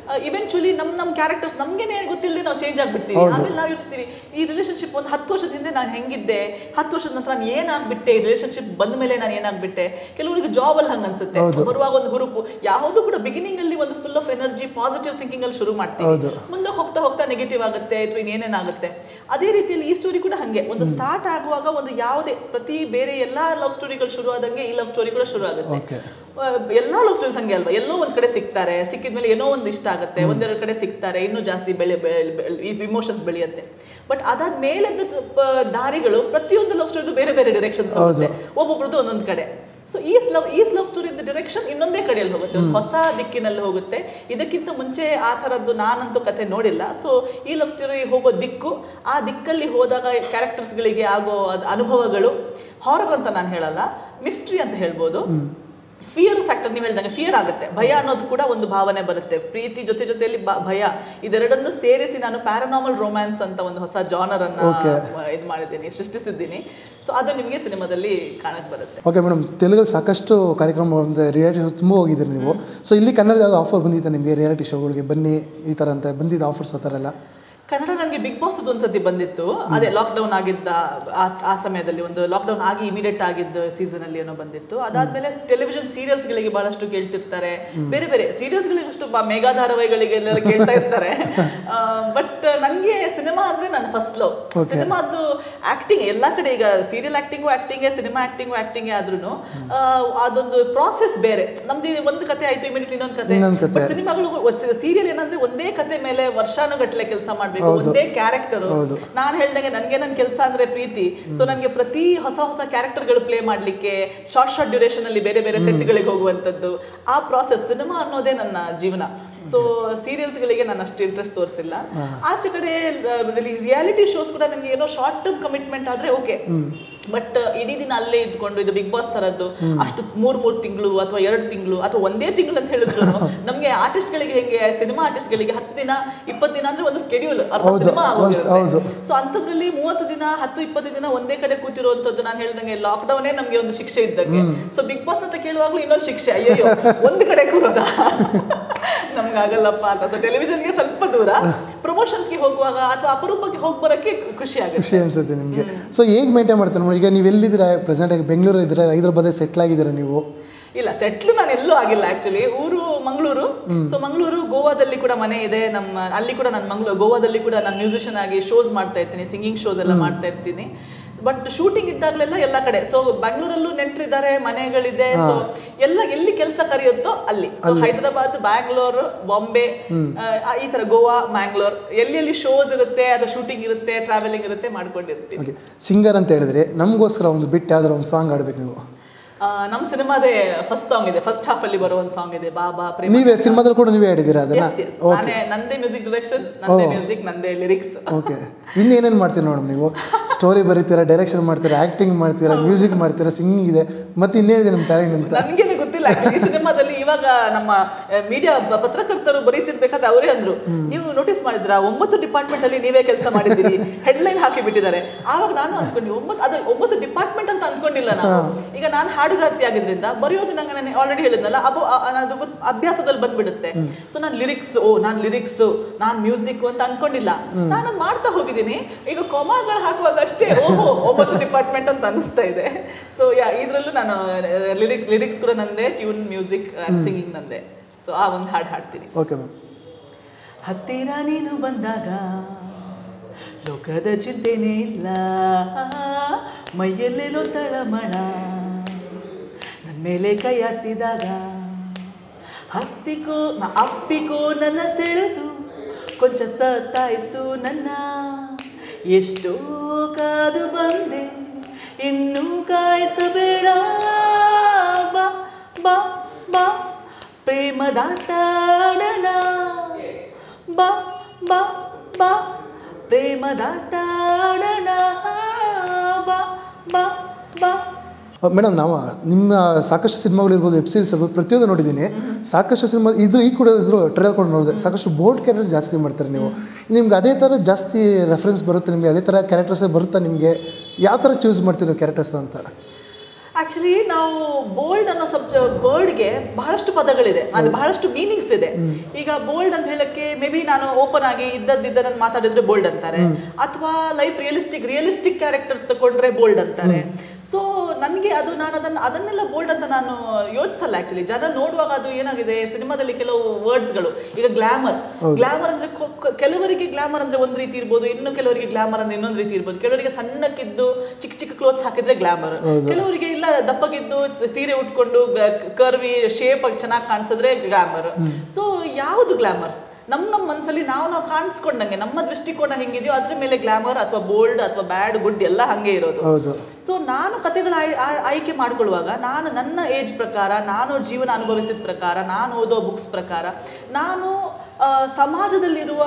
ಇವೆಂಚುಲಿ ನಮ್ಮ ನಮ್ಮ ಕ್ಯಾರೆಕ್ಟರ್ಸ್ ನಮ್ಗೇನೆ ಗೊತ್ತಿಲ್ಲದೆ ನಾವು ಚೇಂಜ್ ಆಗ್ಬಿಡ್ತೀವಿ. ಆಮೇಲೆ ನಾವು ಯೋಚಿಸ್ತೀವಿ ಈ ರಿಲೇಶನ್ಶಿಪ್ ಒಂದು ಹತ್ತು ವರ್ಷದ ಹಿಂದೆ ನಾನು ಹೆಂಗಿದ್ದೆ, ಹತ್ತು ವರ್ಷದ ನಂತರ ನಾನು ಏನಾಗ್ಬಿಟ್ಟೆ, ಈ ರಿಲೇಶನ್ಶಿಪ್ ಬಂದ ಮೇಲೆ ನಾನು ಏನಾಗ್ಬಿಟ್ಟೆ. ಕೆಲವರಿಗೆ ಜಾಬ್ ಅಲ್ಲಿ ಹಂಗ ಅನ್ಸುತ್ತೆ, ಬರುವಾಗ ಒಂದು ಹುರುಪು, ಯಾವುದು ಕೂಡ ಬಿಗಿನಿಂಗ್ ಅಲ್ಲಿ ಒಂದು full of energy positive thinking ಅಲ್ಲಿ ಶುರು ಮಾಡ್ತೀವಿ, ಮುಂದೆ ಹೋಗ್ತಾ ಹೋಗ್ತಾ ನೆಗೆಟಿವ್ ಆಗುತ್ತೆ ಅಥವಾ ಇನ್ನೇನೇನಾಗುತ್ತೆ. ಅದೇ ರೀತಿಯಲ್ಲಿ ಈ ಸ್ಟೋರಿ ಕೂಡ ಹಂಗೆ, ಒಂದು ಸ್ಟಾರ್ಟ್ ಆಗುವಾಗ ಒಂದು ಯಾವುದೇ ಪ್ರತಿ ಬೇರೆ ಎಲ್ಲಾ ಲವ್ ಸ್ಟೋರಿಗಳು ಶುರು ಆದಂಗೆ ಈ ಲವ್ ಸ್ಟೋರಿ ಕೂಡ ಶುರು ಆಗುತ್ತೆ. ಎಲ್ಲಾ ಲವ್ ಸ್ಟೋರೀಸ್ ಹಂಗೆ ಅಲ್ವಾ, ಎಲ್ಲೋ ಒಂದ್ ಕಡೆ ಸಿಗ್ತಾರೆ, ಸಿಕ್ಕಿದ್ಮೇಲೆ ಏನೋ ಒಂದು ಇಷ್ಟ ಆಗುತ್ತೆ, ಒಂದೆರಡು ಕಡೆ ಸಿಗ್ತಾರೆ, ಇನ್ನೂ ಜಾಸ್ತಿ ಬೆಳೆ ಇಮೋಷನ್ಸ್ ಬೆಳೆಯುತ್ತೆ. ಬಟ್ ಅದಾದ್ಮೇಲೆ ದಾರಿಗಳು ಪ್ರತಿಯೊಂದು ಲವ್ ಸ್ಟೋರಿ ಬೇರೆ ಬೇರೆ ಡೈರೆಕ್ಷನ್ಸ್ ಹೋಗುತ್ತೆ, ಒಬ್ಬೊಬ್ರದ್ದು ಒಂದೊಂದು ಕಡೆ. ಸೊ ಈ ಲವ್ ಈ ಲವ್ ಸ್ಟೋರಿ ಡೈರೆಕ್ಷನ್ ಇನ್ನೊಂದೇ ಕಡೆಯಲ್ಲಿ ಹೋಗುತ್ತೆ, ಒಂದು ಹೊಸ ದಿಕ್ಕಿನಲ್ಲಿ ಹೋಗುತ್ತೆ. ಇದಕ್ಕಿಂತ ಮುಂಚೆ ಆ ಥರದ್ದು ನಾನಂತೂ ಕತೆ ನೋಡಿಲ್ಲ. ಸೊ ಈ ಲವ್ ಸ್ಟೋರಿ ಹೋಗೋ ದಿಕ್ಕು, ಆ ದಿಕ್ಕಲ್ಲಿ ಹೋದಾಗ ಕ್ಯಾರೆಕ್ಟರ್ಸ್ಗಳಿಗೆ ಆಗೋ ಅನುಭವಗಳು, ಹಾರರ್ ಅಂತ ನಾನು ಹೇಳಲ್ಲ, ಮಿಸ್ಟ್ರಿ ಅಂತ ಹೇಳ್ಬೋದು. ಫಿಯರ್ ಫ್ಯಾಕ್ಟರ್, ನೀವು ಹೇಳ್ದಂಗೆ ಫಿಯರ್ ಆಗುತ್ತೆ, ಭಯ ಅನ್ನೋದು ಕೂಡ ಒಂದು ಭಾವನೆ ಬರುತ್ತೆ. ಪ್ರೀತಿ ಜೊತೆ ಜೊತೆಯಲ್ಲಿ ಭಯ, ಇದೆರಡನ್ನು ಸೇರಿಸಿ ನಾನು ಪ್ಯಾರಾನಾರ್ಮಲ್ ರೊಮ್ಯಾನ್ಸ್ ಅಂತ ಒಂದು ಹೊಸ ಜಾನರ್ ಅನ್ನ ಇದು ಮಾಡಿದ್ದೀನಿ, ಸೃಷ್ಟಿಸಿದ್ದೀನಿ. ಸೊ ಅದು ನಿಮಗೆ ಸಿನಿಮಾದಲ್ಲಿ ಕಾಣಕ್ ಬರುತ್ತೆ. ಓಕೆ ಮೇಡಮ್, ತೆಲುಗಲ್ಲಿ ಸಾಕಷ್ಟು ಕಾರ್ಯಕ್ರಮ ರಿಯಾಲಿಟಿ ಶೋ ತುಂಬ ಹೋಗಿದ್ದೀರಿ ನೀವು. ಸೊ ಇಲ್ಲಿ ಕನ್ನಡ ಯಾವ್ದು ಆಫರ್ ಬಂದಿತ್ತು ನಿಮಗೆ ರಿಯಾಲಿಟಿ ಶೋಗಳಿಗೆ ಬನ್ನಿ ಈ ಥರ ಅಂತ ಬಂದಿದ್ದ ಆಫರ್ಸ್ ಆ ಥರ ಎಲ್ಲ? ಕನ್ನಡ ನನಗೆ ಬಿಗ್ ಬಾಸ್ ಒಂದ್ಸತಿ ಬಂದಿತ್ತು, ಅದೇ ಲಾಕ್ಡೌನ್ ಆಗಿದ್ದ ಆ ಸಮಯದಲ್ಲಿ, ಒಂದು ಲಾಕ್ಡೌನ್ ಆಗಿ ಇಮಿಡಿಯೇಟ್ ಆಗಿದ್ದ ಸೀಸನ್ ಅಲ್ಲಿ ಏನೋ ಬಂದಿತ್ತು. ಅದಾದ್ಮೇಲೆ ಟೆಲಿವಿಷನ್ ಸೀರಿಯಲ್ಸ್ ಗಳಿಗೆ ಬಹಳಷ್ಟು ಕೇಳ್ತಿರ್ತಾರೆ, ಬೇರೆ ಬೇರೆ ಸೀರಿಯಲ್ಸ್ ಗಳಿಗೆ ಅಷ್ಟು ಮೇಗಾ ಧಾರಾವಾಹಿಗಳಿಗೆಲ್ಲ ಕೇಳ್ತಾ ಇರ್ತಾರೆ. ಬಟ್ ನನಗೆ ಸಿನಿಮಾ ಅಂದ್ರೆ ನನ್ನ ಫಸ್ಟ್ ಲವ್. ಸಿನಿಮಾದ್ದು ಆಕ್ಟಿಂಗ್ ಎಲ್ಲಾ ಕಡೆ, ಈಗ ಸೀರಿಯಲ್ ಆಕ್ಟಿಂಗು ಆಕ್ಟಿಂಗೇ, ಸಿನಿಮಾ ಆಕ್ಟಿಂಗು ಆಕ್ಟಿಂಗೇ ಆದ್ರೂ ಅದೊಂದು ಪ್ರಾಸೆಸ್ ಬೇರೆ. ನಮ್ದು ಒಂದು ಕತೆ ಆಯ್ತು, ಇಮಿಡಿಯೇಟ್ ಇನ್ನೊಂದು ಕತೆ. ಸಿನಿಮಾಗಳು, ಸೀರಿಯಲ್ ಏನಂದ್ರೆ ಒಂದೇ ಕತೆ ಮೇಲೆ ವರ್ಷಾನುಗಟ್ಟಲೆ ಕೆಲಸ ಮಾಡ್ಬೇಕು, ಒಂದೇ ಕ್ಯಾರೆಕ್ಟರ್. ನಾನ್ ಹೇಳ್ದಂಗೆ ನನ್ಗೆ ನನ್ ಕೆಲಸ ಅಂದ್ರೆ ಪ್ರೀತಿ. ಸೊ ನನ್ಗೆ ಪ್ರತಿ ಹೊಸ ಹೊಸ ಕ್ಯಾರೆಕ್ಟರ್ ಗಳು ಪ್ಲೇ ಮಾಡ್ಲಿಕ್ಕೆ, ಶಾರ್ಟ್ ಶಾರ್ಟ್ ಡ್ಯೂರೇಷನ್ ಅಲ್ಲಿ ಬೇರೆ ಬೇರೆ ಸೆಟ್ ಗಳಿಗೆ ಹೋಗುವಂತದ್ದು, ಆ ಪ್ರಾಸೆಸ್. ಸಿನಿಮಾ ಅನ್ನೋದೇ ನನ್ನ ಜೀವನ. ಸೊ ಸೀರಿಯಲ್ಸ್ ಗಳಿಗೆ ನಾನು ಅಷ್ಟು ಇಂಟ್ರೆಸ್ಟ್ ತೋರಿಸಿಲ್ಲ. ಆಚೆ ಕಡೆ ರಿಯಾಲಿಟಿ ಶೋಸ್ ಕೂಡ ನನಗೆ ಏನೋ ಶಾರ್ಟ್ ಟರ್ಮ್ ಕಮಿಟ್ಮೆಂಟ್ ಆದ್ರೆ ಓಕೆ, ಬಟ್ ಇಡೀ ದಿನ ಅಲ್ಲೇ ಇದ್ಕೊಂಡು, ಇದು ಬಿಗ್ ಬಾಸ್ ತರದ್ದು ಅಷ್ಟು ಮೂರ್ ಮೂರ್ ತಿಂಗಳು ಅಥವಾ ಎರಡು ತಿಂಗಳು ಅಥವಾ ಒಂದೇ ತಿಂಗಳು ಅಂತ ಹೇಳಿದ್ರು ನಮ್ಗೆ ಆರ್ಟಿಸ್ಟ್ ಗಳಿಗೆ ಹೆಂಗೆ, ಸಿನಿಮಾ ಆರ್ಟಿಸ್ಟ್ ಗಳಿಗೆ ಹತ್ತು ದಿನ ಇಪ್ಪತ್ತು ದಿನ ಅಂದ್ರೆ ಒಂದು ಸ್ಕೆಡ್ಯೂಲ್ ಸಿನಿಮಾ ಆಗೋದು. ಸೊ ಅಂತದ್ರಲ್ಲಿ ಮೂವತ್ತು ದಿನ ಹತ್ತು ಇಪ್ಪತ್ತು ದಿನ ಒಂದೇ ಕಡೆ ಕೂತಿರುವಂತದ್ದು, ನಾನು ಹೇಳ್ದಂಗೆ ಲಾಕ್ ಡೌನೇ ನಮ್ಗೆ ಒಂದು ಶಿಕ್ಷೆ ಇದ್ದಂಗೆ. ಸೊ ಬಿಗ್ ಬಾಸ್ ಅಂತ ಕೇಳುವಾಗ್ಲೂ ಇನ್ನೊಂದು ಶಿಕ್ಷೆ, ಅಯ್ಯೋ ಒಂದು ಕಡೆ ಕೂರೋದ ನಮ್ಗಾಗಲ್ಲಪ್ಪ ಅಂತ. ಸೊ ಟೆಲಿವಿಷನ್ಗೆ ಸ್ವಲ್ಪ ದೂರ, ಪ್ರಮೋಷನ್ಸ್ಗೆ ಹೋಗುವಾಗ ಅಥವಾ ಅಪರೂಪಕ್ಕೆ ಹೋಗಿ ಬರೋಕ್ಕೆ ಖುಷಿ ಆಗುತ್ತೆ, ಖುಷಿ ಅನ್ಸುತ್ತೆ ನಿಮಗೆ. ಸೊ ಹೇಗೆ ಮೇಂಟೈನ್ ಮಾಡ್ತಾರೆ ನೋಡಿ, ಈಗ ನೀವು ಎಲ್ಲಿದ್ದೀರಾ ಪ್ರೆಸೆಂಟ್ ಆಗಿ? ಬೆಂಗಳೂರು ಇದ್ದೀರಾ, ಹೈದರಾಬಾದ್ ಸೆಟ್ಲ್ ಆಗಿದ್ದೀರಾ ನೀವು? ಇಲ್ಲ, ಸೆಟ್ಲ್ ನಾನು ಎಲ್ಲೂ ಆಗಿಲ್ಲ ಆಕ್ಚುಲಿ. ಊರು ಮಂಗಳೂರು. ಸೊ ಮಂಗಳೂರು, ಗೋವಾದಲ್ಲಿ ಕೂಡ ಮನೆ ಇದೆ ನಮ್ಮ, ಅಲ್ಲಿ ಕೂಡ ನಾನು ಮಂಗಳೂರು ಗೋವಾದಲ್ಲಿ ಕೂಡ ನಾನು ಮ್ಯೂಸಿಷಿಯನ್ ಆಗಿ ಶೋಸ್ ಮಾಡ್ತಾ ಇರ್ತೀನಿ, ಸಿಂಗಿಂಗ್ ಶೋಸ್ ಎಲ್ಲ ಮಾಡ್ತಾ ಇರ್ತೀನಿ. ಬಟ್ ಶೂಟಿಂಗ್ ಇದ್ದಾಗಲೆಲ್ಲ ಎಲ್ಲ ಕಡೆ. ಸೊ ಬೆಂಗಳೂರಲ್ಲೂ ನೆಂಟರಿದ್ದಾರೆ, ಮನೆಗಳಿದೆ. ಸೊ ಎಲ್ಲ ಎಲ್ಲಿ ಕೆಲಸ ಕರೆಯುತ್ತೋ ಅಲ್ಲಿ. ಸೊ ಹೈದರಾಬಾದ್, ಬ್ಯಾಂಗ್ಳೂರ್, ಬಾಂಬೆ, ಈ ತರ ಗೋವಾ, ಮ್ಯಾಂಗ್ಳೂರ್, ಎಲ್ಲಿ ಎಲ್ಲಿ ಶೋಸ್ ಇರುತ್ತೆ, ಅದು ಶೂಟಿಂಗ್ ಇರುತ್ತೆ, ಟ್ರಾವೆಲಿಂಗ್ ಇರುತ್ತೆ, ಮಾಡ್ಕೊಂಡಿರ್ತೀವಿ. ಸಿಂಗರ್ ಅಂತ ಹೇಳಿದ್ರೆ ನಮಗೋಸ್ಕರ ಒಂದು ಬಿಟ್ಟು ಯಾವ್ದಾರ ಒಂದು ಸಾಂಗ್ ಆಡ್ಬೇಕು ನೀವು. ನಮ್ಮ ಸಿನಿಮಾದೇ ಫಸ್ಟ್ ಸಾಂಗ್ ಇದೆ, ಫಸ್ಟ್ ಹಾಫ್ ಅಲ್ಲಿ ಬರೋ ಒಂದು ಸಾಂಗ್ ಇದೆ, ಬಾಬಾ ಪ್ರೇಮ. ನೀವೇ ಸಿನಿಮಾದಲ್ಲಿ ಕೂಡ ನೀವೇ ಆಡಿದ್ದೀರಾ ಅದನ್ನ? ನಾನೇ, ನಂದೇ ಮ್ಯೂಸಿಕ್ ಡೈರೆಕ್ಷನ್, ನಂದೇ ಮ್ಯೂಸಿಕ್, ನಂದೇ ಲಿರಿಕ್ಸ್. ಓಕೆ, ಇನ್ನೇನೇನು ಮಾಡ್ತೀರಾ ಮೇಡಮ್ ನೀವು? ಸ್ಟೋರಿ ಬರೀತೀರಾ, ಡೈರೆಕ್ಷನ್ ಮಾಡ್ತೀರಾ, ಆಕ್ಟಿಂಗ್ ಮಾಡ್ತೀರಾ, ಮ್ಯೂಸಿಕ್ ಮಾಡ್ತೀರಾ, ಸಿಂಗಿಂಗ್ ಇದೆ, ಮತ್ತೆ ಇನ್ನೇನಿದೆ ನಮ್ಮ ಟ್ಯಾಲೆಂಟ್ ಅಂತ? ನನಗೇನೆ ಗೊತ್ತಿಲ್ಲ ಈ ಸಿನಿಮಾದಲ್ಲಿ. ಇವಾಗ ನಮ್ಮ ಮೀಡಿಯಾ ಪತ್ರಕರ್ತರು ಬರೀತಿರ್ಬೇಕಾದ್ರೆ ಅವರೇ ಅಂದ್ರು, ನೀವು ನೋಟಿಸ್ ಮಾಡಿದ್ರ ಒಂಬತ್ತು ಡಿಪಾರ್ಟ್ಮೆಂಟ್ ಅಲ್ಲಿ ನೀವೇ ಕೆಲಸ ಮಾಡಿದ್ದೀರಿ, ಹೆಡ್ಲೈನ್ ಹಾಕಿ ಬಿಟ್ಟಿದ್ದಾರೆ. ಆವಾಗ ನಾನು ಅಂದ್ಕೊಂಡಿ, ಒಂಬತ್ತು ಅದು ಒಂಬತ್ತು ಡಿಪಾರ್ಟ್ಮೆಂಟ್ ಅಂತ ಅನ್ಕೊಂಡಿಲ್ಲ ನಾನು. ಈಗ ನಾನು ಹಾಡುಗಾರ್ತಿ ಆಗಿದ್ರಿಂದ ಬರೆಯೋದು ನಂಗೆ ನಾನು ಆಲ್ರೆಡಿ ಹೇಳಿದ್ನಲ್ಲ, ಅಬೋ ಅದು ಅಭ್ಯಾಸದಲ್ಲಿ ಬಂದ್ಬಿಡುತ್ತೆ. ಸೊ ನಾನು ಲಿರಿಕ್ಸ್, ಓ ನಾನು ಲಿರಿಕ್ಸ್, ನಾನು ಮ್ಯೂಸಿಕ್ ಅಂತ ಅನ್ಕೊಂಡಿಲ್ಲ, ನಾನು ಅದು ಮಾಡ್ತಾ ಹೋಗಿದ್ದೀನಿ. ಈಗ ಕೊಮಾಗಳು ಹಾಕುವಾಗ ಅಷ್ಟೇ ಓಹೋ ಒಂಬತ್ತು ಡಿಪಾರ್ಟ್ಮೆಂಟ್ ಅಂತ ಅನಿಸ್ತಾ ಇದೆ. ಸೊ ಯಾ ಇದ್ರಲ್ಲೂ ನಾನು ಲಿರಿಕ್ಸ್ ಲಿರಿಕ್ಸ್ ಕೂಡ ನಂದೆ, ಟ್ಯೂನ್, ಮ್ಯೂಸಿಕ್, ಸಿಂಗಿಂಗ್ ನಂದೆ. ಸೊ ಆ ಒಂದು ಹಾಡು ಹಾಡ್ತೀನಿ. Okay ma'am. ಹತ್ತಿರ ನೀನು ಬಂದಾಗ ಲೋಕದ ಚಿಂತೆನೇ ಇಲ್ಲ, ಮೈಯಲ್ಲೆಲ್ಲೋ ತಳಮಳ, ನನ್ನ ಮೇಲೆ ಕೈಯಾಡಿಸಿದಾಗ ಹತ್ತಿಕೋ ಅಪ್ಪಿಕೋ ನನ್ನ ಸೆಳೆದು ಕೊಂಚ ಸತಾಯಿಸು ನನ್ನ, ಎಷ್ಟೋ ಕಾದು ಬಂದೆ ಇನ್ನೂ ಕಾಯಿಸಬೇಡ, ಬಾ ಬಾ ಬಾ ಪ್ರೇಮದಾಟ ಆಡೋಣ, ಬಾ ಬಾ ಬಾ ಪ್ರೇಮದಾಟ ಆಡೋಣ, ಬಾ ಬಾ ಬಾ. ಮೇಡಮ್, ನಾವು ನಿಮ್ಮ ಸಾಕಷ್ಟು ಸಿನಿಮಾಗಳಿರ್ಬೋದು, ವೆಬ್ ಸೀರೀಸ್ ಇರ್ಬೋದು, ಪ್ರತಿಯೊಂದು ನೋಡಿದ್ದೀನಿ. ಸಾಕಷ್ಟು ಸಿನಿಮಾ ಇದು ಈ ಕೂಡ ಇದ್ರು ಟ್ರೈಲರ್ ಕೂಡ ನೋಡಿದೆ. ಸಾಕಷ್ಟು ಬೋಲ್ಡ್ ಕ್ಯಾರೆಕ್ಟರ್ಸ್ ಜಾಸ್ತಿ ಮಾಡ್ತಾರೆ ನೀವು. ನಿಮ್ಗೆ ಅದೇ ಥರ ಜಾಸ್ತಿ ರೆಫರೆನ್ಸ್ ಬರುತ್ತೆ, ನಿಮಗೆ ಅದೇ ಥರ ಕ್ಯಾರೆಕ್ಟರ್ಸೇ ಬರುತ್ತಾ ನಿಮಗೆ? ಯಾವ ಥರ ಚೂಸ್ ಮಾಡ್ತೀವಿ ನೀವು ಕ್ಯಾರೆಕ್ಟರ್ಸ್ ಅಂತ? ಆಕ್ಚುಲಿ ನಾವು ಬೋಲ್ಡ್ ಅನ್ನೋ ಸಬ್ಜ ವರ್ಡ್ಗೆ ಬಹಳಷ್ಟು ಪದಗಳಿದೆ, ಅದು ಬಹಳಷ್ಟು ಮೀನಿಂಗ್ಸ್ ಇದೆ. ಈಗ ಬೋಲ್ಡ್ ಅಂತ ಹೇಳಕ್ಕೆ ಮೇ ಬಿ ನಾನು ಓಪನ್ ಆಗಿ ಇದ್ದದ್ದಿದ್ದ ಮಾತಾಡಿದ್ರೆ ಬೋಲ್ಡ್ ಅಂತಾರೆ, ಅಥವಾ ಲೈಫ್ ರಿಯಲಿಸ್ಟಿಕ್ ರಿಯಲಿಸ್ಟಿಕ್ ಕ್ಯಾರೆಕ್ಟರ್ಸ್ ತಗೊಂಡ್ರೆ ಬೋಲ್ಡ್ ಅಂತಾರೆ. ಸೊ ನನಗೆ ಅದು ನಾನು ಅದನ್ನ ಅದನ್ನೆಲ್ಲ ಬೋಲ್ಡ್ ಅಂತ ನಾನು ಯೋಚಿಸಲ್ಲ. ಆಕ್ಚುಲಿ ಜನ ನೋಡುವಾಗ ಅದು ಏನಾಗಿದೆ ಸಿನಿಮಾದಲ್ಲಿ ಕೆಲವು ವರ್ಡ್ಸ್ಗಳು, ಈಗ ಗ್ಲಾಮರ್ ಗ್ಲಾಮರ್ ಅಂದ್ರೆ ಕೆಲವರಿಗೆ ಗ್ಲಾಮರ್ ಅಂದ್ರೆ ಒಂದ್ ರೀತಿ ಇರ್ಬೋದು, ಇನ್ನು ಕೆಲವರಿಗೆ ಗ್ಲಾಮರ್ ಅಂದ್ರೆ ಇನ್ನೊಂದು ರೀತಿ ಇರ್ಬೋದು. ಕೆಲವರಿಗೆ ಸಣ್ಣಕ್ಕಿದ್ದು ಚಿಕ್ಕ ಚಿಕ್ಕ ಕ್ಲೋತ್ಸ್ ಹಾಕಿದ್ರೆ ಗ್ಲಾಮರ್, ಕೆಲವರಿಗೆ ಇಲ್ಲ ದಪ್ಪಗಿದ್ದು ಸೀರೆ ಉಟ್ಕೊಂಡು ಕರ್ವಿ ಶೇಪ್ ಆಗಿ ಚೆನ್ನಾಗಿ ಕಾಣಿಸಿದ್ರೆ ಗ್ಲಾಮರ್. ಸೊ ಯಾವುದು ಗ್ಲಾಮರ್? ನಮ್ಮ ನಮ್ಮ ಮನಸ್ಸಲ್ಲಿ ನಾವು ನಾವು ಕಾಣಿಸ್ಕೊಂಡಂಗೆ ನಮ್ಮ ದೃಷ್ಟಿಕೋನ ಹೆಂಗಿದೆಯೋ ಅದ್ರ ಮೇಲೆ ಗ್ಲಾಮರ್ ಅಥವಾ ಬೋಲ್ಡ್ ಅಥವಾ ಬ್ಯಾಡ್ ಗುಡ್ ಎಲ್ಲ ಹಂಗೆ ಇರೋದು. ಸೊ ನಾನು ಕಥೆಗಳ ಆಯ್ಕೆ ಮಾಡ್ಕೊಳ್ಳುವಾಗ ನಾನು ನನ್ನ ಏಜ್ ಪ್ರಕಾರ, ನಾನು ಜೀವನ ಅನುಭವಿಸಿದ ಪ್ರಕಾರ, ನಾನು ಓದೋ ಬುಕ್ಸ್ ಪ್ರಕಾರ, ನಾನು ಸಮಾಜದಲ್ಲಿರುವ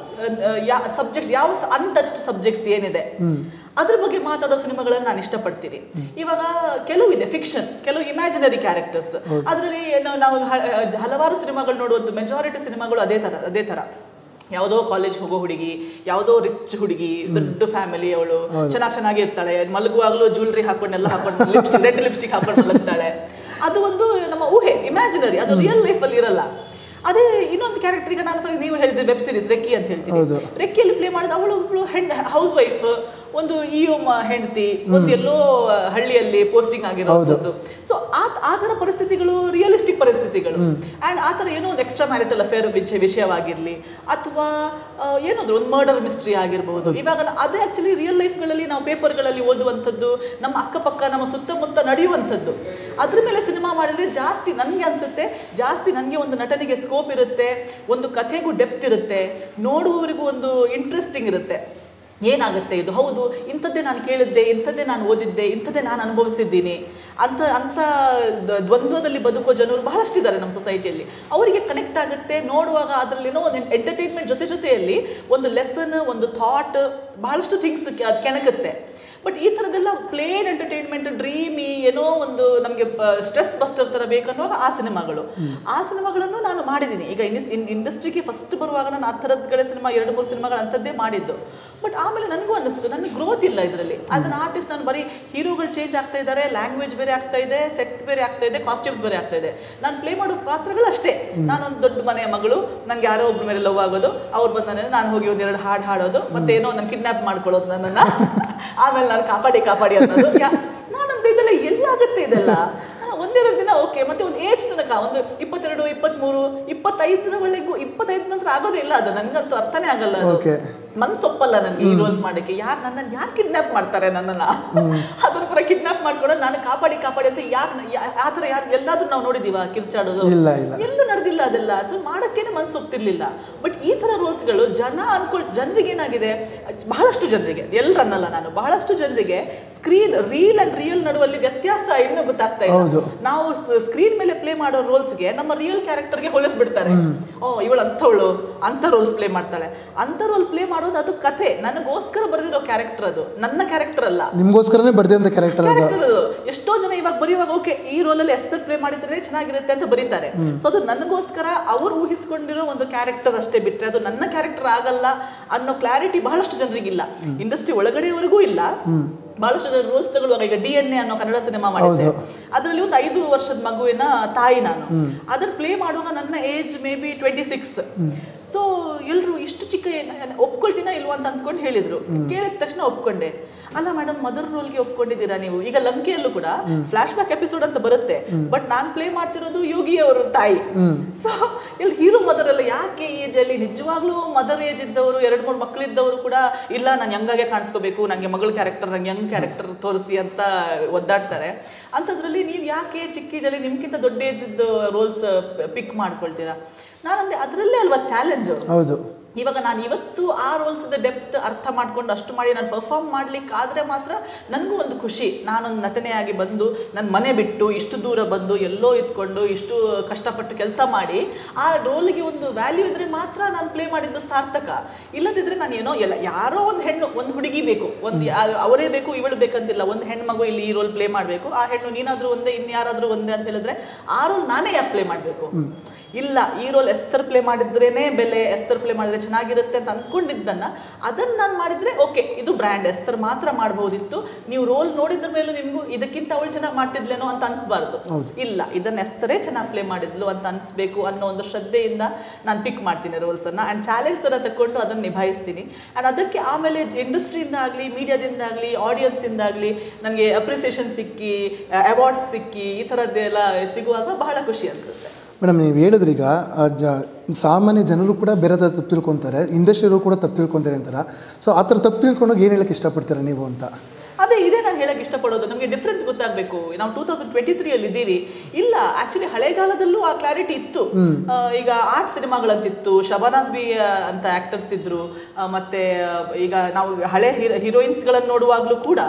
ಸಬ್ಜೆಕ್ಟ್ಸ್ ಯಾವ ಅನ್ಟಚ್ಡ್ ಸಬ್ಜೆಕ್ಟ್ಸ್ ಏನಿದೆ ಅದ್ರ ಬಗ್ಗೆ ಮಾತಾಡೋ ಸಿನಿಮಾಗಳನ್ನು ನಾನು ಇಷ್ಟಪಡ್ತೀನಿ. ಇವಾಗ ಕೆಲವು ಇದೆ ಫಿಕ್ಷನ್, ಕೆಲವು ಇಮ್ಯಾಜಿನರಿ ಕ್ಯಾರೆಕ್ಟರ್ಸ್, ಅದರಲ್ಲಿ ನಾವು ಹಲವಾರು ಸಿನಿಮಾಗಳು ನೋಡುವಂಥ ಮೆಜಾರಿಟಿ ಸಿನಿಮಾಗಳು ಅದೇ ತರ ಅದೇ ತರ ಯಾವುದೋ ಕಾಲೇಜ್ ಹೋಗೋ ಹುಡುಗಿ, ಯಾವುದೋ ರಿಚ್ ಹುಡುಗಿ, ದೊಡ್ಡ ಫ್ಯಾಮಿಲಿ, ಅವಳು ಚೆನ್ನಾಗಿ ಚೆನ್ನಾಗಿ ಇರ್ತಾಳೆ, ಮಲಗುವಾಗಲೂ ಜ್ಯುವೆಲ್ರಿ ಹಾಕೊಂಡೆಲ್ಲ ಹಾಕೊಂಡು ಲಿಪ್ಸ್ಟಿಕ್ ರೆಡ್ ಲಿಪ್ಸ್ಟಿಕ್ ಹಾಕೊಂಡು ಮಲಗ್ತಾಳೆ. ಅದು ಒಂದು ನಮ್ಮ ಊಹೆ, ಇಮ್ಯಾಜಿನರಿ, ಅದು ರಿಯಲ್ ಲೈಫಲ್ಲಿ ಇರಲ್ಲ. ಅದೇ ಇನ್ನೊಂದು ಕ್ಯಾರೆಕ್ಟರ್, ಈಗ ನಾನು ನೀವು ಹೇಳಿದ್ರಿ ವೆಬ್ ಸೀರೀಸ್ ರೆಕ್ಕಿ ಅಂತ ಹೇಳ್ತೀನಿ, ರೆಕ್ಕಿಯಲ್ಲಿ ಪ್ಲೇ ಮಾಡಿದ ಅವಳು ಒಬ್ಳು ಹೆಣ್ ಹೌಸ್ ವೈಫ್, ಒಂದು ಇಒ ಹೆಂಡತಿ, ಒಂದು ಎಲ್ಲೋ ಹಳ್ಳಿಯಲ್ಲಿ ಪೋಸ್ಟಿಂಗ್ ಆಗಿರೋದು. ಸೊ ಆ ತರ ಪರಿಸ್ಥಿತಿಗಳು ರಿಯಲಿಸ್ಟಿಕ್ ಪರಿಸ್ಥಿತಿಗಳು. ಅಂಡ್ ಆ ತರ ಏನೋ ಒಂದು ಎಕ್ಸ್ಟ್ರಾ ಮ್ಯಾರಿಟಲ್ ಅಫೇರ್ ವಿಷಯವಾಗಿರ್ಲಿ, ಅಥವಾ ಏನಾದ್ರು ಒಂದು ಮರ್ಡರ್ ಮಿಸ್ಟ್ರಿ ಆಗಿರ್ಬಹುದು. ಇವಾಗ ಅದೇ ಆಕ್ಚುಲಿ ರಿಯಲ್ ಲೈಫ್ಗಳಲ್ಲಿ ನಾವು ಪೇಪರ್ಗಳಲ್ಲಿ ಓದುವಂಥದ್ದು, ನಮ್ಮ ಅಕ್ಕಪಕ್ಕ ನಮ್ಮ ಸುತ್ತಮುತ್ತ ನಡೆಯುವಂಥದ್ದು. ಅದ್ರ ಮೇಲೆ ಸಿನಿಮಾ ಮಾಡಿದ್ರೆ ಜಾಸ್ತಿ ನನಗೆ ಅನ್ಸುತ್ತೆ, ಜಾಸ್ತಿ ನನಗೆ ಒಂದು ನಟನಿಗೆ ಸ್ಕೋಪ್ ಇರುತ್ತೆ, ಒಂದು ಕಥೆಗೂ ಡೆಪ್ತ್ ಇರುತ್ತೆ, ನೋಡುವವರಿಗೂ ಒಂದು ಇಂಟ್ರೆಸ್ಟಿಂಗ್ ಇರುತ್ತೆ. ಏನಾಗುತ್ತೆ ಇದು, ಹೌದು ಇಂಥದ್ದೇ ನಾನು ಕೇಳಿದ್ದೆ, ಇಂಥದ್ದೇ ನಾನು ಓದಿದ್ದೆ, ಇಂಥದ್ದೇ ನಾನು ಅನುಭವಿಸಿದ್ದೀನಿ ಅಂತ ಅಂತ ದ್ವಂದ್ವದಲ್ಲಿ ಬದುಕೋ ಜನರು ಬಹಳಷ್ಟಿದ್ದಾರೆ ನಮ್ಮ ಸೊಸೈಟಿಯಲ್ಲಿ. ಅವರಿಗೆ ಕನೆಕ್ಟ್ ಆಗುತ್ತೆ ನೋಡುವಾಗ. ಅದರಲ್ಲಿನೋ ಒಂದು ಎಂಟರ್ಟೈನ್ಮೆಂಟ್ ಜೊತೆ ಜೊತೆಯಲ್ಲಿ ಒಂದು ಲೆಸನ್, ಒಂದು ಥಾಟ್, ಬಹಳಷ್ಟು ಥಿಂಗ್ಸ್ ಅದು ಕೆಣಕುತ್ತೆ. ಬಟ್ ಈ ಥರದ್ದೆಲ್ಲ ಪ್ಲೇನ್ ಎಂಟರ್ಟೈನ್ಮೆಂಟ್, ಡ್ರೀಮಿ, ಏನೋ ಒಂದು ನಮಗೆ ಸ್ಟ್ರೆಸ್ ಬಸ್ಟರ್ ಥರ ಬೇಕನ್ನುವಾಗ ಆ ಸಿನಿಮಾಗಳು ಆ ಸಿನಿಮಾಗಳನ್ನು ನಾನು ಮಾಡಿದ್ದೀನಿ. ಈಗ ಇನ್ ಇಂಡಸ್ಟ್ರಿಗೆ ಫಸ್ಟ್ ಬರುವಾಗ ನಾನು ಆ ಥರದ್ಗಳ ಸಿನಿಮಾ ಎರಡು ಮೂರು ಸಿನಿಮಾಗಳು ಅಂಥದ್ದೇ ಮಾಡಿದ್ದು. ಬಟ್ ಆಮೇಲೆ ನನಗೂ ಅನ್ನಿಸ್ತು ನನಗೆ ಗ್ರೋತ್ ಇಲ್ಲ ಇದರಲ್ಲಿ. ಆಸ್ ಅನ್ ಆರ್ಟಿಸ್ಟ್ ನಾನು ಬರೀ ಹೀರೋಗಳು ಚೇಂಜ್ ಆಗ್ತಾ ಇದ್ದಾರೆ, ಲ್ಯಾಂಗ್ವೇಜ್ ಬೇರೆ ಆಗ್ತಾ ಇದೆ, ಸೆಟ್ ಬೇರೆ ಆಗ್ತಾ ಇದೆ, ಕಾಸ್ಟ್ಯೂಮ್ಸ್ ಬೇರೆ ಆಗ್ತಾ ಇದೆ. ನಾನು ಪ್ಲೇ ಮಾಡೋ ಪಾತ್ರಗಳು ಅಷ್ಟೇ. ನಾನೊಂದು ದೊಡ್ಡ ಮನೆಯ ಮಗಳು, ನನಗೆ ಯಾರೋ ಒಬ್ಬರ ಮೇಲೆ ಲವ್ ಆಗೋದು, ಅವ್ರು ಬಂದ ನಾನು ಹೋಗಿ ಒಂದೆರಡು ಹಾಡು ಹಾಡೋದು, ಮತ್ತೇನೋ ನಾನು ಕಿಡ್ನಾಪ್ ಮಾಡ್ಕೊಳ್ಳೋದು ನನ್ನನ್ನು, ಆಮೇಲೆ ನಾನು ಕಾಪಾಡಿ ಕಾಪಾಡಿ ಅನ್ನೋದು. ನಾನಂತ ಇದೆಲ್ಲ ಎಲ್ಲಾಗುತ್ತೆ ಇದೆಲ್ಲ ಒಂದೆರಡು ದಿನ ಓಕೆ. ಮತ್ತೆ ಒಂದು ಏಜ್ ತನಕ ಒಂದು ಇಪ್ಪತ್ತೆರಡು ಇಪ್ಪತ್ತ್ಮೂರು ಇಪ್ಪತ್ತೈದರವರೆಗೂ, ಇಪ್ಪತ್ತೈದು ನಂತರ ಆಗೋದೇ ಇಲ್ಲ. ಅದು ನನಗಂತೂ ಅರ್ಥನೇ ಆಗಲ್ಲ. ಮನ್ಸೊಪ್ಪಲ್ಲ ನನಗೆ ಈ ರೋಲ್ಸ್ ಮಾಡೋಕ್ಕೆ. ಯಾರು ನನ್ನನ್ನು ಯಾರು ಕಿಡ್ನಾಪ್ ಮಾಡ್ತಾರೆ, ನನ್ನನ್ನು ಅದ್ರ ಪರ ಕಿಡ್ನಾಪ್ ಮಾಡ್ಕೊಂಡು ನಾನು ಕಾಪಾಡಿ ಕಾಪಾಡಿ ಅಂತ ಯಾರು ಆ ಥರ ಯಾರು ಎಲ್ಲಾದ್ರೂ ನಾವು ನೋಡಿದೀವ ಕಿರ್ಚಾಡೋದು? ಎಲ್ಲೂ ನಡೆದಿಲ್ಲ ಅದೆಲ್ಲ. ಸೊ ಮಾಡೋಕ್ಕೇನೆ ಮನ್ಸೊಪ್ತಿರ್ಲಿಲ್ಲ. ಬಟ್ ಈ ಥರ ರೋಲ್ಸ್ಗಳು ಜನ ಅನ್ಕೊಳ್ ಜನರಿಗೆ ಏನಾಗಿದೆ, ಬಹಳಷ್ಟು ಜನರಿಗೆ, ಎಲ್ಲರನ್ನಲ್ಲ ನಾನು, ಬಹಳಷ್ಟು ಜನರಿಗೆ ಸ್ಕ್ರೀನ್ ರೀಲ್ ಅಂಡ್ ರಿಯಲ್ ನಡುವಲ್ಲಿ ವ್ಯತ್ಯಾಸ ಇನ್ನೂ ಗೊತ್ತಾಗ್ತಾ ಇದೆ. ನಾವು ಸ್ಕ್ರೀನ್ ಮೇಲೆ ಪ್ಲೇ ಮಾಡೋ ರೋಲ್ಸ್ಗೆ ನಮ್ಮ ರಿಯಲ್ ಕ್ಯಾರೆಕ್ಟರ್ಗೆ ಹೋಲಿಸ್ಬಿಡ್ತಾರೆ. ಓ ಇವಳು ಅಂಥವಳು, ಅಂಥ ರೋಲ್ಸ್ ಪ್ಲೇ ಮಾಡ್ತಾಳೆ, ಅಂಥ ರೋಲ್ ಪ್ಲೇ ಮಾಡೋದು ಅದು ಕತೆ. ನನಗೋಸ್ಕರ ಬರೆದಿರೋ ಕ್ಯಾರೆಕ್ಟರ್, ಅದು ನನ್ನ ಕ್ಯಾರೆಕ್ಟರ್ ಅಲ್ಲ, ನಿಮ್ಗೋಸ್ಕರನೇ ಬರೆದಂತ ಕ್ಯಾರೆಕ್ಟರ್ ಅದು. ಎಷ್ಟೋ ಜನ ಇವಾಗ ಬರೆಯುವಾಗ ಓಕೆ ಈ ರೋಲಲ್ಲಿ ಎಸ್ತರ್ ಪ್ಲೇ ಮಾಡಿದ್ರೆ ಚೆನ್ನಾಗಿರುತ್ತೆ ಅಂತ ಬರೀತಾರೆ. ಸೊ ಅದು ನನಗೋಸ್ಕರ ಅವ್ರು ಊಹಿಸ್ಕೊಂಡಿರೋ ಒಂದು ಕ್ಯಾರೆಕ್ಟರ್ ಅಷ್ಟೇ, ಬಿಟ್ರೆ ಅದು ನನ್ನ ಕ್ಯಾರೆಕ್ಟರ್ ಆಗಲ್ಲ ಅನ್ನೋ ಕ್ಲಾರಿಟಿ ಬಹಳಷ್ಟು ಜನರಿಗಿಲ್ಲ. ಇಂಡಸ್ಟ್ರಿ ಒಳಗಡೆವರೆಗೂ ಇಲ್ಲ. ಬಹಳಷ್ಟು ಜನ ರೋಲ್ಸ್ ತಗೊಳ್ಳುವಾಗ, ಈಗ ಡಿ ಎನ್ ಎ ಅನ್ನೋ ಕನ್ನಡ ಸಿನಿಮಾ ಮಾಡಿದ್ದೆ, ಅದರಲ್ಲಿ ಒಂದು ಐದು ವರ್ಷದ ಮಗುವಿನ ತಾಯಿ ನಾನು. ಅದನ್ನ ಪ್ಲೇ ಮಾಡುವಾಗ ನನ್ನ age maybe twenty six. So ಎಲ್ರು ಇಷ್ಟು ಚಿಕ್ಕ ಒಪ್ಕೊಳ್ತೀನ ಇಲ್ವಾ ಅಂತ ಅಂದ್ಕೊಂಡು ಹೇಳಿದ್ರು. ಕೇಳಿದ ತಕ್ಷಣ ಒಪ್ಕೊಂಡೆ. ಅಲ್ಲ ಮೇಡಮ್, ಮದರ್ ರೋಲ್ಗೆ ಒಪ್ಕೊಂಡಿದ್ದೀರಾ ನೀವು? ಈಗ ಲಂಕೆಯಲ್ಲೂ ಕೂಡ ಫ್ಲಾಶ್ ಬ್ಯಾಕ್ ಎಪಿಸೋಡ್ ಅಂತ ಬರುತ್ತೆ, ಬಟ್ ನಾನ್ ಪ್ಲೇ ಮಾಡ್ತಿರೋದು ಯೋಗಿ ಅವರ ತಾಯಿ. ಸೊ ಇಲ್ಲಿ ಹೀರೋ ಮದರ್ ಅಲ್ಲ. ಯಾಕೆ ಈ ಏಜ್ ಅಲ್ಲಿ ನಿಜವಾಗ್ಲೂ ಮದರ್ ಏಜ್ ಇದ್ದವರು, ಎರಡ್ ಮೂರು ಮಕ್ಕಳಿದ್ದವರು ಕೂಡ ಇಲ್ಲ ನಾನು ಯಂಗಾಗೆ ಕಾಣಿಸ್ಕೋಬೇಕು, ನಂಗೆ ಮಗಳ ಕ್ಯಾರೆಕ್ಟರ್, ನಂಗೆ ಯಂಗ್ ಕ್ಯಾರೆಕ್ಟರ್ ತೋರಿಸಿ ಅಂತ ಒದ್ದಾಡ್ತಾರೆ. ಅಂಥದ್ರಲ್ಲಿ ನೀವು ಯಾಕೆ ಚಿಕ್ಕ ಏಜಲ್ಲಿ ನಿಮ್ಗಿಂತ ದೊಡ್ಡ ಏಜ್ ಇದ್ದ ರೋಲ್ಸ್ ಪಿಕ್ ಮಾಡ್ಕೊಳ್ತೀರಾ? ನಾನಂದೆ ಅದರಲ್ಲೇ ಅಲ್ವಾ ಚಾಲೆಂಜ್. ಹೌದು. ಇವಾಗ ನಾನು ಇವತ್ತು ಆ ರೋಲ್ಸ್ ಡೆಪ್ತ್ ಅರ್ಥ ಮಾಡ್ಕೊಂಡು ಅಷ್ಟು ಮಾಡಿ ನಾನು ಪರ್ಫಾರ್ಮ್ ಮಾಡ್ಲಿಕ್ಕೆ ಆದ್ರೆ ಮಾತ್ರ ನನಗೂ ಒಂದು ಖುಷಿ. ನಾನೊಂದು ನಟನೆಯಾಗಿ ಬಂದು ನನ್ನ ಮನೆ ಬಿಟ್ಟು ಇಷ್ಟು ದೂರ ಬಂದು ಎಲ್ಲೋ ಇದ್ಕೊಂಡು ಇಷ್ಟು ಕಷ್ಟಪಟ್ಟು ಕೆಲಸ ಮಾಡಿ ಆ ರೋಲ್ಗೆ ಒಂದು ವ್ಯಾಲ್ಯೂ ಇದ್ರೆ ಮಾತ್ರ ನಾನು ಪ್ಲೇ ಮಾಡಿದ್ದು ಸಾರ್ಥಕ. ಇಲ್ಲದಿದ್ರೆ ನಾನು ಏನೋ ಎಲ್ಲ ಯಾರೋ ಒಂದು ಹೆಣ್ಣು, ಒಂದು ಹುಡುಗಿ ಬೇಕು, ಒಂದು ಅವರೇ ಬೇಕು ಇವಳು ಬೇಕಂತಿಲ್ಲ, ಒಂದು ಹೆಣ್ಮಗು ಇಲ್ಲಿ ಈ ರೋಲ್ ಪ್ಲೇ ಮಾಡಬೇಕು, ಆ ಹೆಣ್ಣು ನೀನಾದ್ರೂ ಒಂದೇ, ಇನ್ಯಾರಾದ್ರೂ ಒಂದೇ ಅಂತ ಹೇಳಿದ್ರೆ ಆ ರೋಲ್ ನಾನೇ ಯಾಕೆ ಪ್ಲೇ ಮಾಡಬೇಕು? ಇಲ್ಲ ಈ ರೋಲ್ ಎಸ್ತರ್ ಪ್ಲೇ ಮಾಡಿದ್ರೇನೆ ಬೆಲೆ, ಎಸ್ತರ್ ಪ್ಲೇ ಮಾಡಿದ್ರೆ ಚೆನ್ನಾಗಿರುತ್ತೆ ಅಂತ ಅಂದ್ಕೊಂಡಿದ್ದನ್ನ ಅದನ್ನ ನಾನು ಮಾಡಿದ್ರೆ ಓಕೆ ಇದು ಬ್ರ್ಯಾಂಡ್, ಎಸ್ತರ್ ಮಾತ್ರ ಮಾಡ್ಬೋದಿತ್ತು, ನೀವು ರೋಲ್ ನೋಡಿದ್ರ ಮೇಲೂ ನಿಮ್ಗೂ ಇದಕ್ಕಿಂತ ಅವಳು ಚೆನ್ನಾಗಿ ಮಾಡ್ತಿದ್ಲೇನೋ ಅಂತ ಅನ್ಸ್ಬಾರ್ದು. ಇಲ್ಲ ಇದನ್ನ ಎಸ್ತರೇ ಚೆನ್ನಾಗಿ ಪ್ಲೇ ಮಾಡಿದ್ಲು ಅಂತ ಅನ್ಸ್ಬೇಕು ಅನ್ನೋ ಒಂದು ಶ್ರದ್ಧೆಯಿಂದ ನಾನು ಪಿಕ್ ಮಾಡ್ತೀನಿ ರೋಲ್ಸ್ ಅನ್ನ ಅಂಡ್ ಚಾಲೆಂಜ್ ತರ ತಕೊಂಡು ಅದನ್ನ ನಿಭಾಯಿಸ್ತೀನಿ. ಅಂಡ್ ಅದಕ್ಕೆ ಆಮೇಲೆ ಇಂಡಸ್ಟ್ರಿಯಿಂದ ಆಗಲಿ ಮೀಡಿಯಾದಿಂದ ಆಗಲಿ ಆಡಿಯನ್ಸ್ ಇಂದ ಆಗಲಿ ನನಗೆ ಅಪ್ರಿಸಿಯೇಷನ್ ಸಿಕ್ಕಿ ಅವಾರ್ಡ್ಸ್ ಸಿಕ್ಕಿ ಈ ಥರದ್ದೆಲ್ಲ ಸಿಗುವಾಗ ಬಹಳ ಖುಷಿ ಅನಿಸುತ್ತೆ. ಮೇಡಮ್ ನೀವು ಹೇಳಿದ್ರಿ ಈಗ ಜ ಸಾಮಾನ್ಯ ಜನರು ಕೂಡ ಬೇರೆ ಥರ ತಪ್ಪು ತಿಳ್ಕೊತಾರೆ, ಇಂಡಸ್ಟ್ರಿಯವರು ಕೂಡ ತಪ್ಪು ತಿಳ್ಕೊತಾರೆ ಅಂತಾರೆ. ಸೊ ಆ ಥರ ತಪ್ಪು ತಿಳ್ಕೊಂಡೋಗಿ ಏನು ಹೇಳಕ್ಕೆ ಇಷ್ಟಪಡ್ತೀರಾ ನೀವು ಅಂತ? ಅದೇ ಇದೇ ನಾನು ಹೇಳಕ್ಕೆ ಇಷ್ಟಪಡೋದು, ನಮಗೆ ಡಿಫ್ರೆನ್ಸ್ ಗೊತ್ತಾಗಬೇಕು. ನಾವು ಟೂ ತೌಸಂಡ್ ಟ್ವೆಂಟಿ ತ್ರೀ ಅಲ್ಲಿ ಇದ್ದೀವಿ. ಇಲ್ಲ ಆಕ್ಚುಲಿ ಹಳೆಗಾಲದಲ್ಲೂ ಆ ಕ್ಲಾರಿಟಿ ಇತ್ತು. ಈಗ ಆರ್ಟ್ ಸಿನಿಮಾಗಳಂತಿತ್ತು, ಶಬಾನಾಸ್ ಬಿ ಅಂತ ಆಕ್ಟರ್ಸ್ ಇದ್ರು, ಮತ್ತೆ ಈಗ ನಾವು ಹಳೆ ಹೀರೋಯಿನ್ಸ್ ಗಳನ್ನ ನೋಡುವಾಗ್ಲೂ ಕೂಡ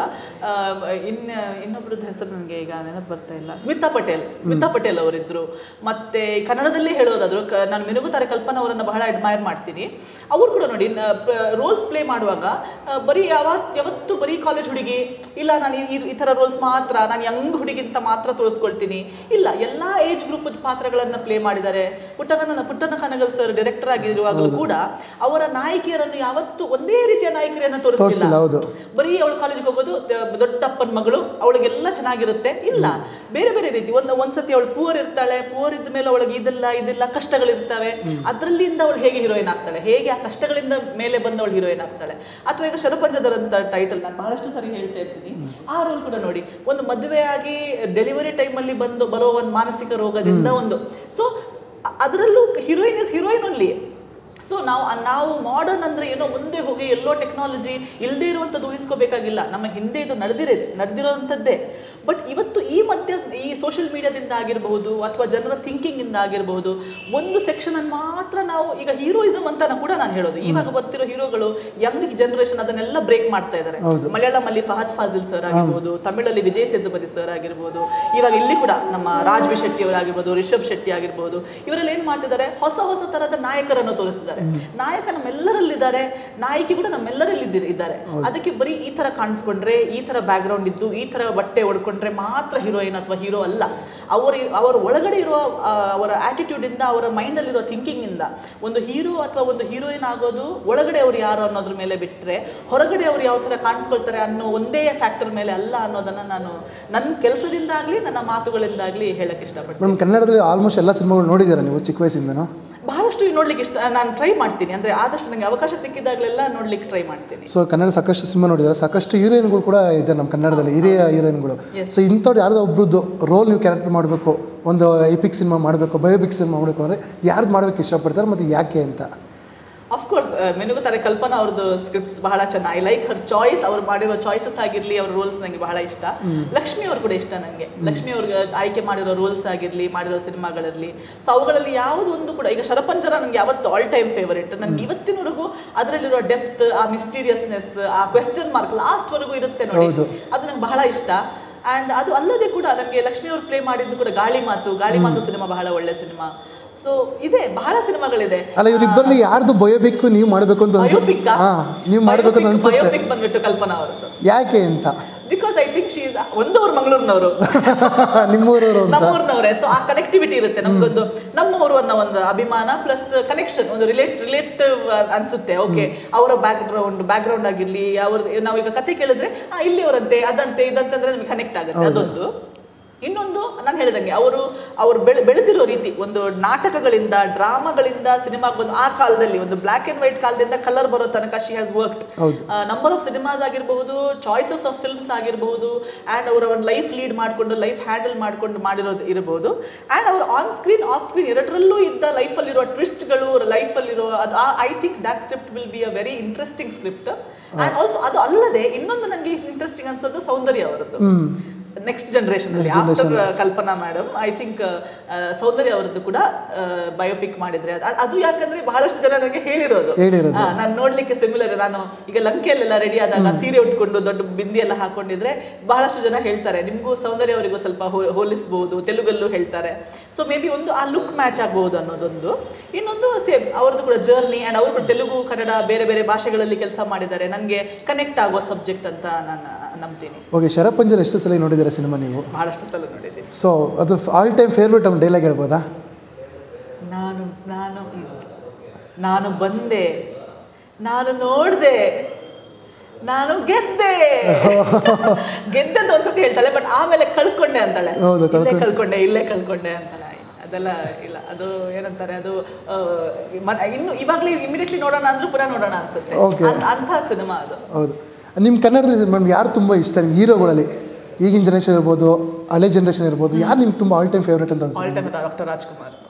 ಇನ್ ಇನ್ನೊಬ್ರದ್ದು ಹೆಸರು ನನಗೆ ಈಗ ನೆನಪು ಬರ್ತಾ ಇಲ್ಲ, ಸ್ಮಿತಾ ಪಟೇಲ್ ಸ್ಮಿತಾ ಪಟೇಲ್ ಅವರಿದ್ರು. ಮತ್ತೆ ಕನ್ನಡದಲ್ಲೇ ಹೇಳೋದಾದ್ರು ನಾನು ಮಿನುಗುತಾರೆ ಕಲ್ಪನಾ ಅವರನ್ನ ಬಹಳ ಅಡ್ಮೈರ್ ಮಾಡ್ತೀನಿ. ಅವರು ಕೂಡ ನೋಡಿ ರೋಲ್ಸ್ ಪ್ಲೇ ಮಾಡುವಾಗ ಬರೀ ಯಾವತ್ ಯಾವತ್ತು ಬರೀ ಕಾಲೇಜ್ ಹುಡುಗಿ, ಇಲ್ಲ ನಾನು ಈ ಥರ ರೋಲ್ಸ್ ಮಾತ್ರ, ನಾನು ಯಂಗ್ ಹುಡುಗಿಂತ ಮಾತ್ರ ತೋರಿಸ್ಕೊಳ್ತೀನಿ, ಇಲ್ಲ ಎಲ್ಲ ಏಜ್ ಗ್ರೂಪ್ ಪಾತ್ರಗಳನ್ನ ಪ್ಲೇ ಮಾಡಿದ್ದಾರೆ. ಪುಟ್ಟಗನ ಪುಟ್ಟನ ಕನಗಲ್ ಸರ್ ಡೈರೆಕ್ಟರ್ ಆಗಿರುವಾಗಲೂ ಕೂಡ ಅವರ ನಾಯಕಿಯರನ್ನು ಯಾವತ್ತೂ ಒಂದೇ ರೀತಿಯ ನಾಯಕಿಯರನ್ನ ತೋರಿಸ್ತಿಲ್ಲ. ಬರೀ ಅವಳು ಕಾಲೇಜ್ಗೆ ಹೋಗೋದು, ದೊಡ್ಡಪ್ಪನ ಮಗಳು, ಅವಳಿಗೆಲ್ಲ ಚೆನ್ನಾಗಿರುತ್ತೆ. ಇಲ್ಲ ಬೇರೆ ಬೇರೆ ರೀತಿ ಒಂದು ಒಂದ್ಸತಿ ಅವಳು ಪೂರ್ ಇರ್ತಾಳೆ, ಪೂರ್ ಇದ್ದ ಮೇಲೆ ಅವಳಿಗೆ ಇದಿಲ್ಲ ಇದಿಲ್ಲ ಕಷ್ಟಗಳಿರ್ತವೆ, ಅದರಲ್ಲಿಂದ ಅವಳು ಹೇಗೆ ಹೀರೋಯಿನ್ ಆಗ್ತಾಳೆ, ಹೇಗೆ ಆ ಕಷ್ಟಗಳಿಂದ ಮೇಲೆ ಬಂದು ಅವಳು ಹೀರೋಯಿನ್ ಆಗ್ತಾಳೆ. ಅಥವಾ ಈಗ ಶರಪಂಜದರ್ ಅಂತ ಟೈಟಲ್ ನಾನು ಬಹಳಷ್ಟು ಸರಿ ಹೇಳ್ತಾ ಇರ್ತೀನಿ, ಆ ರೋಲ್ ಕೂಡ ನೋಡಿ ಒಂದು ಮದುವೆಯಾಗಿ ಡೆಲಿವರಿ ಟೈಮಲ್ಲಿ ಬಂದು ಬರೋ ಒಂದು ಮಾನಸಿಕ ರೋಗದಿಂದ ಒಂದು, ಸೊ ಅದರಲ್ಲೂ heroine is heroine only. So ನಾವು ನಾವು ಮಾಡರ್ನ್ ಅಂದರೆ ಏನೋ ಮುಂದೆ ಹೋಗಿ ಎಲ್ಲೋ ಟೆಕ್ನಾಲಜಿ ಇಲ್ಲದೆ ಇರುವಂಥದ್ದು ಊಹಿಸ್ಕೋಬೇಕಾಗಿಲ್ಲ, ನಮ್ಮ ಹಿಂದೆ ಇದು ನಡೆದಿರೇ ನಡೆದಿರೋವಂಥದ್ದೇ. ಬಟ್ ಇವತ್ತು ಈ ಮಧ್ಯ ಈ ಸೋಷಿಯಲ್ ಮೀಡಿಯಾದಿಂದ ಆಗಿರಬಹುದು ಅಥವಾ ಜನರ ಥಿಂಕಿಂಗಿಂದ ಆಗಿರಬಹುದು ಒಂದು ಸೆಕ್ಷನನ್ನು ಮಾತ್ರ ನಾವು ಈಗ ಹೀರೋಯಿಸಮ್ ಅಂತ ಕೂಡ ನಾನು ಹೇಳೋದು. ಇವಾಗ ಬರ್ತಿರೋ ಹೀರೋಗಳು ಯಂಗ್ ಜನರೇಷನ್ ಅದನ್ನೆಲ್ಲ ಬ್ರೇಕ್ ಮಾಡ್ತಾ ಇದ್ದಾರೆ. ಮಲಯಾಳಮಲ್ಲಿ ಫಹದ್ ಫಾಜಿಲ್ ಸರ್ ಆಗಿರ್ಬೋದು, ತಮಿಳಲ್ಲಿ ವಿಜಯ್ ಸೇತುಪತಿ ಸರ್ ಆಗಿರ್ಬೋದು, ಇವಾಗ ಇಲ್ಲಿ ಕೂಡ ನಮ್ಮ ರಾಜ್ ಬಿ ಶೆಟ್ಟಿ ಅವರಾಗಿರ್ಬೋದು, ರಿಷಬ್ ಶೆಟ್ಟಿ ಆಗಿರ್ಬೋದು, ಇವರೆಲ್ಲ ಏನ್ ಮಾಡ್ತಿದ್ದಾರೆ, ಹೊಸ ಹೊಸ ತರದ ನಾಯಕರನ್ನು ತೋರಿಸಿದ್ದಾರೆ. ನಾಯಕ ನಮ್ಮೆಲ್ಲರಲ್ಲಿದ್ದಾರೆ, ನಾಯಕಿ ಕೂಡ ನಮ್ಮೆಲ್ಲರಲ್ಲಿ ಇದ್ದಾರೆ. ಅದಕ್ಕೆ ಬರೀ ಈ ತರ ಕಾಣಿಸ್ಕೊಂಡ್ರೆ, ಈ ತರ ಬ್ಯಾಕ್ ಗ್ರೌಂಡ್ ಇದ್ದು, ಈ ತರ ಬಟ್ಟೆ ಹೊಡ್ಕೊಂಡ್ರೆ ಮಾತ್ರ ಹೀರೋಯಿನ್ ಅಥವಾ ಹೀರೋ ಅಲ್ಲ. ಅವರ ಅವರ ಒಳಗಡೆ ಇರುವ ಅವರ ಆಟಿಟ್ಯೂಡ್ ಇಂದ, ಅವರ ಮೈಂಡ್ ಅಲ್ಲಿರೋ ಥಿಂಕಿಂಗ್ ಇಂದ ಒಂದು ಹೀರೋ ಅಥವಾ ಒಂದು ಹೀರೋಯಿನ್ ಆಗೋದು ಒಳಗಡೆ ಅವ್ರು ಯಾರು ಅನ್ನೋದ್ರ ಮೇಲೆ ಬಿಟ್ರೆ, ಹೊರಗಡೆ ಅವ್ರು ಯಾವ ತರ ಕಾಣಿಸ್ಕೊಳ್ತಾರೆ ಅನ್ನೋ ಒಂದೇ ಫ್ಯಾಕ್ಟರ್ ಮೇಲೆ ಅಲ್ಲ ಅನ್ನೋದನ್ನ ನಾನು ನನ್ನ ಕೆಲಸದಿಂದಾಗ್ಲಿ ನನ್ನ ಮಾತುಗಳಿಂದಾಗ್ಲಿ ಹೇಳಕ್ ಇಷ್ಟಪಡ್ತೀನಿ. ಕನ್ನಡದಲ್ಲಿ ಆಲ್ಮೋಸ್ಟ್ ಎಲ್ಲ ಸಿನಿಮಾಗಳು ನೋಡಿದ್ದೀರಾ ನೀವು ಚಿಕ್ಕ ವಯಸ್ಸಿಂದನೂ? ಬಹಳಷ್ಟು ನೋಡ್ಲಿಕ್ಕೆ ಇಷ್ಟ, ನಾನು ಟ್ರೈ ಮಾಡ್ತೀನಿ, ಅಂದ್ರೆ ಆದಷ್ಟು ನನಗೆ ಅವಕಾಶ ಸಿಕ್ಕಿದಾಗಲೆಲ್ಲ ನೋಡ್ಲಿಕ್ಕೆ ಟ್ರೈ ಮಾಡ್ತೀನಿ. ಸೊ ಕನ್ನಡ ಸಾಕಷ್ಟು ಸಿನಿಮಾ ನೋಡಿದ್ದಾರೆ, ಸಾಕಷ್ಟು ಹೀರೋಯಿನ್ಗಳು ಕೂಡ ಇದೆ ನಮ್ಮ ಕನ್ನಡದಲ್ಲಿ, ಹಿರಿಯ ಹೀರೋಯಿನ್ಗಳು. ಸೊ ಇಂಥವ್ರು ಯಾರ್ದೋ ಒಬ್ರದ್ದು ರೋಲ್ ನೀವು ಕ್ಯಾರೆಕ್ಟರ್ ಮಾಡಬೇಕು, ಒಂದು ಎಪಿಕ್ ಸಿನಿಮಾ ಮಾಡಬೇಕು, ಬಯೋಪಿಕ್ ಸಿನಿಮಾ ಮಾಡಬೇಕು ಅಂದರೆ ಯಾರ್ದು ಮಾಡೋಕ್ಕೆ ಇಷ್ಟಪಡ್ತಾರೆ ಮತ್ತು ಯಾಕೆ ಅಂತ? ಅಫ್ಕೋರ್ಸ್ ಮೆನುಗುತ್ತಾರೆ ಕಲ್ಪನಾ ಅವ್ರದ್ದು ಸ್ಕ್ರಿಪ್ಟ್ಸ್ ಬಹಳ ಚೆನ್ನಾಗಿ, ಐ ಲೈಕ್ ಹರ್ ಚಾಯ್ಸ್, ಅವ್ರು ಮಾಡಿರೋ ಚಾಯ್ಸಸ್ ಆಗಿರಲಿ, ಅವ್ರ ರೋಲ್ಸ್ ನನಗೆ ಬಹಳ ಇಷ್ಟ. ಲಕ್ಷ್ಮಿ ಅವ್ರು ಕೂಡ ಇಷ್ಟ ನನಗೆ, ಲಕ್ಷ್ಮಿ ಅವ್ರಿಗೆ ಆಯ್ಕೆ ಮಾಡಿರೋ ರೋಲ್ಸ್ ಆಗಿರಲಿ, ಮಾಡಿರೋ ಸಿನಿಮಾಗಳಲ್ಲಿ. ಸೊ ಅವುಗಳಲ್ಲಿ ಯಾವುದೊಂದು ಕೂಡ, ಈಗ ಶರಪಂಜರ ನನಗೆ ಯಾವತ್ತು ಆಲ್ ಟೈಮ್ ಫೇವರೇಟ್. ನನಗೆ ಇವತ್ತಿನವರೆಗೂ ಅದರಲ್ಲಿರೋ ಡೆಪ್ತ್, ಆ ಮಿಸ್ಟೀರಿಯಸ್ನೆಸ್, ಆ ಕ್ವೆಶ್ಚನ್ ಮಾರ್ಕ್ ಲಾಸ್ಟ್ವರೆಗೂ ಇರುತ್ತೆ ನೋಡಿ, ಅದು ನಂಗೆ ಬಹಳ ಇಷ್ಟ. ಆ್ಯಂಡ್ ಅದು ಅಲ್ಲದೆ ಕೂಡ ನನಗೆ ಲಕ್ಷ್ಮಿ ಅವ್ರು ಪ್ಲೇ ಮಾಡಿದ್ದು ಕೂಡ ಗಾಳಿ ಮಾತು, ಗಾಳಿ ಮಾತು ಸಿನಿಮಾ ಬಹಳ ಒಳ್ಳೆ ಸಿನಿಮಾ. ಸೊ ಇದೆ, ಬಹಳ ಸಿನಿಮಾಗಳಿದೆ. ಅಲ್ಲ ಇವರಿಬ್ಬರಲ್ಲಿ ಯಾರ್ದು ಬಯೋಪಿಕ್ ನೀವು ಮಾಡಬೇಕು ಅಂತ ಅನ್ಸುತ್ತೆ? ನೀವು ಮಾಡಬೇಕು ಅಂತ ಅನ್ಸುತ್ತೆ. ಬಯೋಪಿಕ್ ಬಂದ್ಬಿಟ್ಟು ಕಲ್ಪನಾ ಅವರದ್ದು. ಯಾಕೆ ಅಂತ? Because I think she is ಒಂದವ್ರು ಮಂಗಳೂರಿನವರು, ನಿಮ್ಮೂರವರು, ನಮ್ಮೂರಿನವರೇ. ಸೊ ಆ ಕನೆಕ್ಟಿವಿಟಿ ಇರುತ್ತೆ ನಮ್ಗೊಂದು, ನಮ್ಮವರು ಅನ್ನೋ ಒಂದು ಅಭಿಮಾನ ಪ್ಲಸ್ ಕನೆಕ್ಷನ್, ಒಂದು ರಿಲೇಟ್ ರಿಲೇಟಿವ್ ಅನ್ಸುತ್ತೆ. ಓಕೆ, ಅವರ ಬ್ಯಾಕ್ ಗ್ರೌಂಡ್ ಬ್ಯಾಕ್ ಗ್ರೌಂಡ್ ಆಗಿರ್ಲಿ, ಅವ್ರ ನಾವೀಗ ಕತೆ ಕೇಳಿದ್ರೆ ಇಲ್ಲಿಯವರಂತೆ ಅದಂತೆ ಇದಂತಂದ್ರೆ ನಮ್ಗೆ ಕನೆಕ್ಟ್ ಆಗುತ್ತೆ, ಅದೊಂದು. ಇನ್ನೊಂದು ನಾನು ಹೇಳಿದಂಗೆ ಅವರು ಅವರು ಬೆಳೆ ಬೆಳೆದಿರೋ ರೀತಿ, ಒಂದು ನಾಟಕಗಳಿಂದ ಡ್ರಾಮಾಗಳಿಂದ ಸಿನಿಮಾಗೆ ಬಂದು ಆ ಕಾಲದಲ್ಲಿ ಒಂದು ಬ್ಲ್ಯಾಕ್ ಅಂಡ್ ವೈಟ್ ಕಾಲದಿಂದ ಕಲರ್ ಬರೋ ತನಕ she has worked. Number of cinemas ಆಗಿರಬಹುದು, ಚಾಯ್ಸಸ್ ಆಫ್ ಫಿಲ್ಮ್ಸ್ ಆಗಿರಬಹುದು, ಆ್ಯಂಡ್ ಅವರ ಒಂದು ಲೈಫ್ ಲೀಡ್ ಮಾಡಿಕೊಂಡು ಲೈಫ್ ಹ್ಯಾಂಡಲ್ ಮಾಡ್ಕೊಂಡು ಮಾಡಿರೋದು ಇರಬಹುದು. ಆ್ಯಂಡ್ ಅವರು ಆನ್ ಸ್ಕ್ರೀನ್ ಆಫ್ ಸ್ಕ್ರೀನ್ ಎರಡರಲ್ಲೂ ಇದ್ದ ಲೈಫಲ್ಲಿರೋ ಟ್ವಿಸ್ಟ್ಗಳು, ಲೈಫಲ್ಲಿರೋ ಅದು, I think that script will be a very interesting script. And also ಅದು ಅಲ್ಲದೆ ಇನ್ನೊಂದು ನನಗೆ ಇಂಟ್ರೆಸ್ಟಿಂಗ್ ಅನ್ಸೋದು ಸೌಂದರ್ಯ ಅವರದ್ದು, ನೆಕ್ಸ್ಟ್ ಜನರೇಷನ್ ಅಲ್ಲಿ after Kalpana madam. I think Soundarya ಅವರದ್ದು ಕೂಡ ಬಯೋಪಿಕ್ ಮಾಡಿದ್ರೆ ಅದು, ಯಾಕಂದ್ರೆ ಬಹಳಷ್ಟು ಜನ ನನಗೆ ಹೇಳಿರೋದು, ನಾನು ನೋಡ್ಲಿಕ್ಕೆ ಸಿಮಿಲರ್. ನಾನು ಈಗ ಲಂಕೆಯಲ್ಲೆಲ್ಲ ರೆಡಿ ಆದಾಗ ಸೀರೆ ಉಟ್ಕೊಂಡು ದೊಡ್ಡ ಬಿಂದಿ ಎಲ್ಲ ಹಾಕೊಂಡಿದ್ರೆ ಬಹಳಷ್ಟು ಜನ ಹೇಳ್ತಾರೆ ನಿಮ್ಗೂ ಸೌಂದರ್ಯ ಅವರಿಗೂ ಸ್ವಲ್ಪ ಹೋಲಿಸಬಹುದು, ತೆಲುಗಲ್ಲೂ ಹೇಳ್ತಾರೆ. ಸೊ ಮೇ ಬಿ ಒಂದು ಆ ಲುಕ್ ಮ್ಯಾಚ್ ಆಗಬಹುದು ಅನ್ನೋದೊಂದು. ಇನ್ನೊಂದು ಸೇಮ್ ಅವ್ರದ್ದು ಕೂಡ ಜರ್ನಿ, ಅಂಡ್ ಅವರು ಕೂಡ ತೆಲುಗು ಕನ್ನಡ ಬೇರೆ ಬೇರೆ ಭಾಷೆಗಳಲ್ಲಿ ಕೆಲಸ ಮಾಡಿದ್ದಾರೆ, ನನಗೆ ಕನೆಕ್ಟ್ ಆಗೋ ಸಬ್ಜೆಕ್ಟ್ ಅಂತ ನಾನು ನಂಬ್ತೀನಿ. ಓಕೆ, ಶರಪಂಜರ ಎಷ್ಟು ಸಲ ನೋಡಿದ್ದೀರಾ ಸಿನಿಮಾ ನೀವು? ಬಹಳಷ್ಟು ಸಲ ನೋಡಿದ್ದೀನಿ. ಸೊ ಅದು ಆಲ್ ಟೈಮ್ ಫೇವ್ರೇಟ್ ನಮ್ಮ ಡೈಲಾಗ್ ಹೇಳ್ಬೋದಾ? ನಾನು ನಾನು ನಾನು ಬಂದೆ, ನಾನು ನೋಡ್ದೆ, ನಾನು ಗೆದ್ದೆ ಗೆದ್ದೆ ಅಂತ ಒಂದ್ಸತಿ ಹೇಳ್ತಾಳೆ, ಬಟ್ ಆಮೇಲೆ ಕಳ್ಕೊಂಡೆ ಅಂತಾಳೆ. ಇಲ್ಲೇ ಕಳ್ಕೊಂಡೆ ಇಲ್ಲೇ ಕಳ್ಕೊಂಡೆ ಅಂತಾಳೆ. ಅದೆಲ್ಲ ಇಲ್ಲ, ಅದು ಏನಂತಾರೆ, ಅದು ಇನ್ನು ಇವಾಗಲೇ ಇಮಿಡಿಯೇಟ್ಲಿ ನೋಡೋಣ ಅಂದ್ರೂ ಪುನಃ ನೋಡೋಣ ಅನ್ಸುತ್ತೆ, ಅಂಥ ಸಿನಿಮಾ ಅದು. ಹೌದು. ನಿಮ್ಮ ಕನ್ನಡದಲ್ಲಿ ಮೇಡಮ್ ಯಾರು ತುಂಬ ಇಷ್ಟ ನಿಮ್ಮ ಹೀರೋಗಳಲ್ಲಿ? ಈಗಿನ ಜನ್ರೇಷನ್ ಇರ್ಬೋದು, ಹಳೆ ಜನ್ರೇಷನ್ ಇರ್ಬೋದು, ಯಾರು ನಿಮ್ಗೆ ತುಂಬ ಆಲ್ ಟೈಮ್ ಫೇವ್ರೇಟ್ ಅಂತ ಅನ್ಸುತ್ತೆ? All time doctor Rajkumar.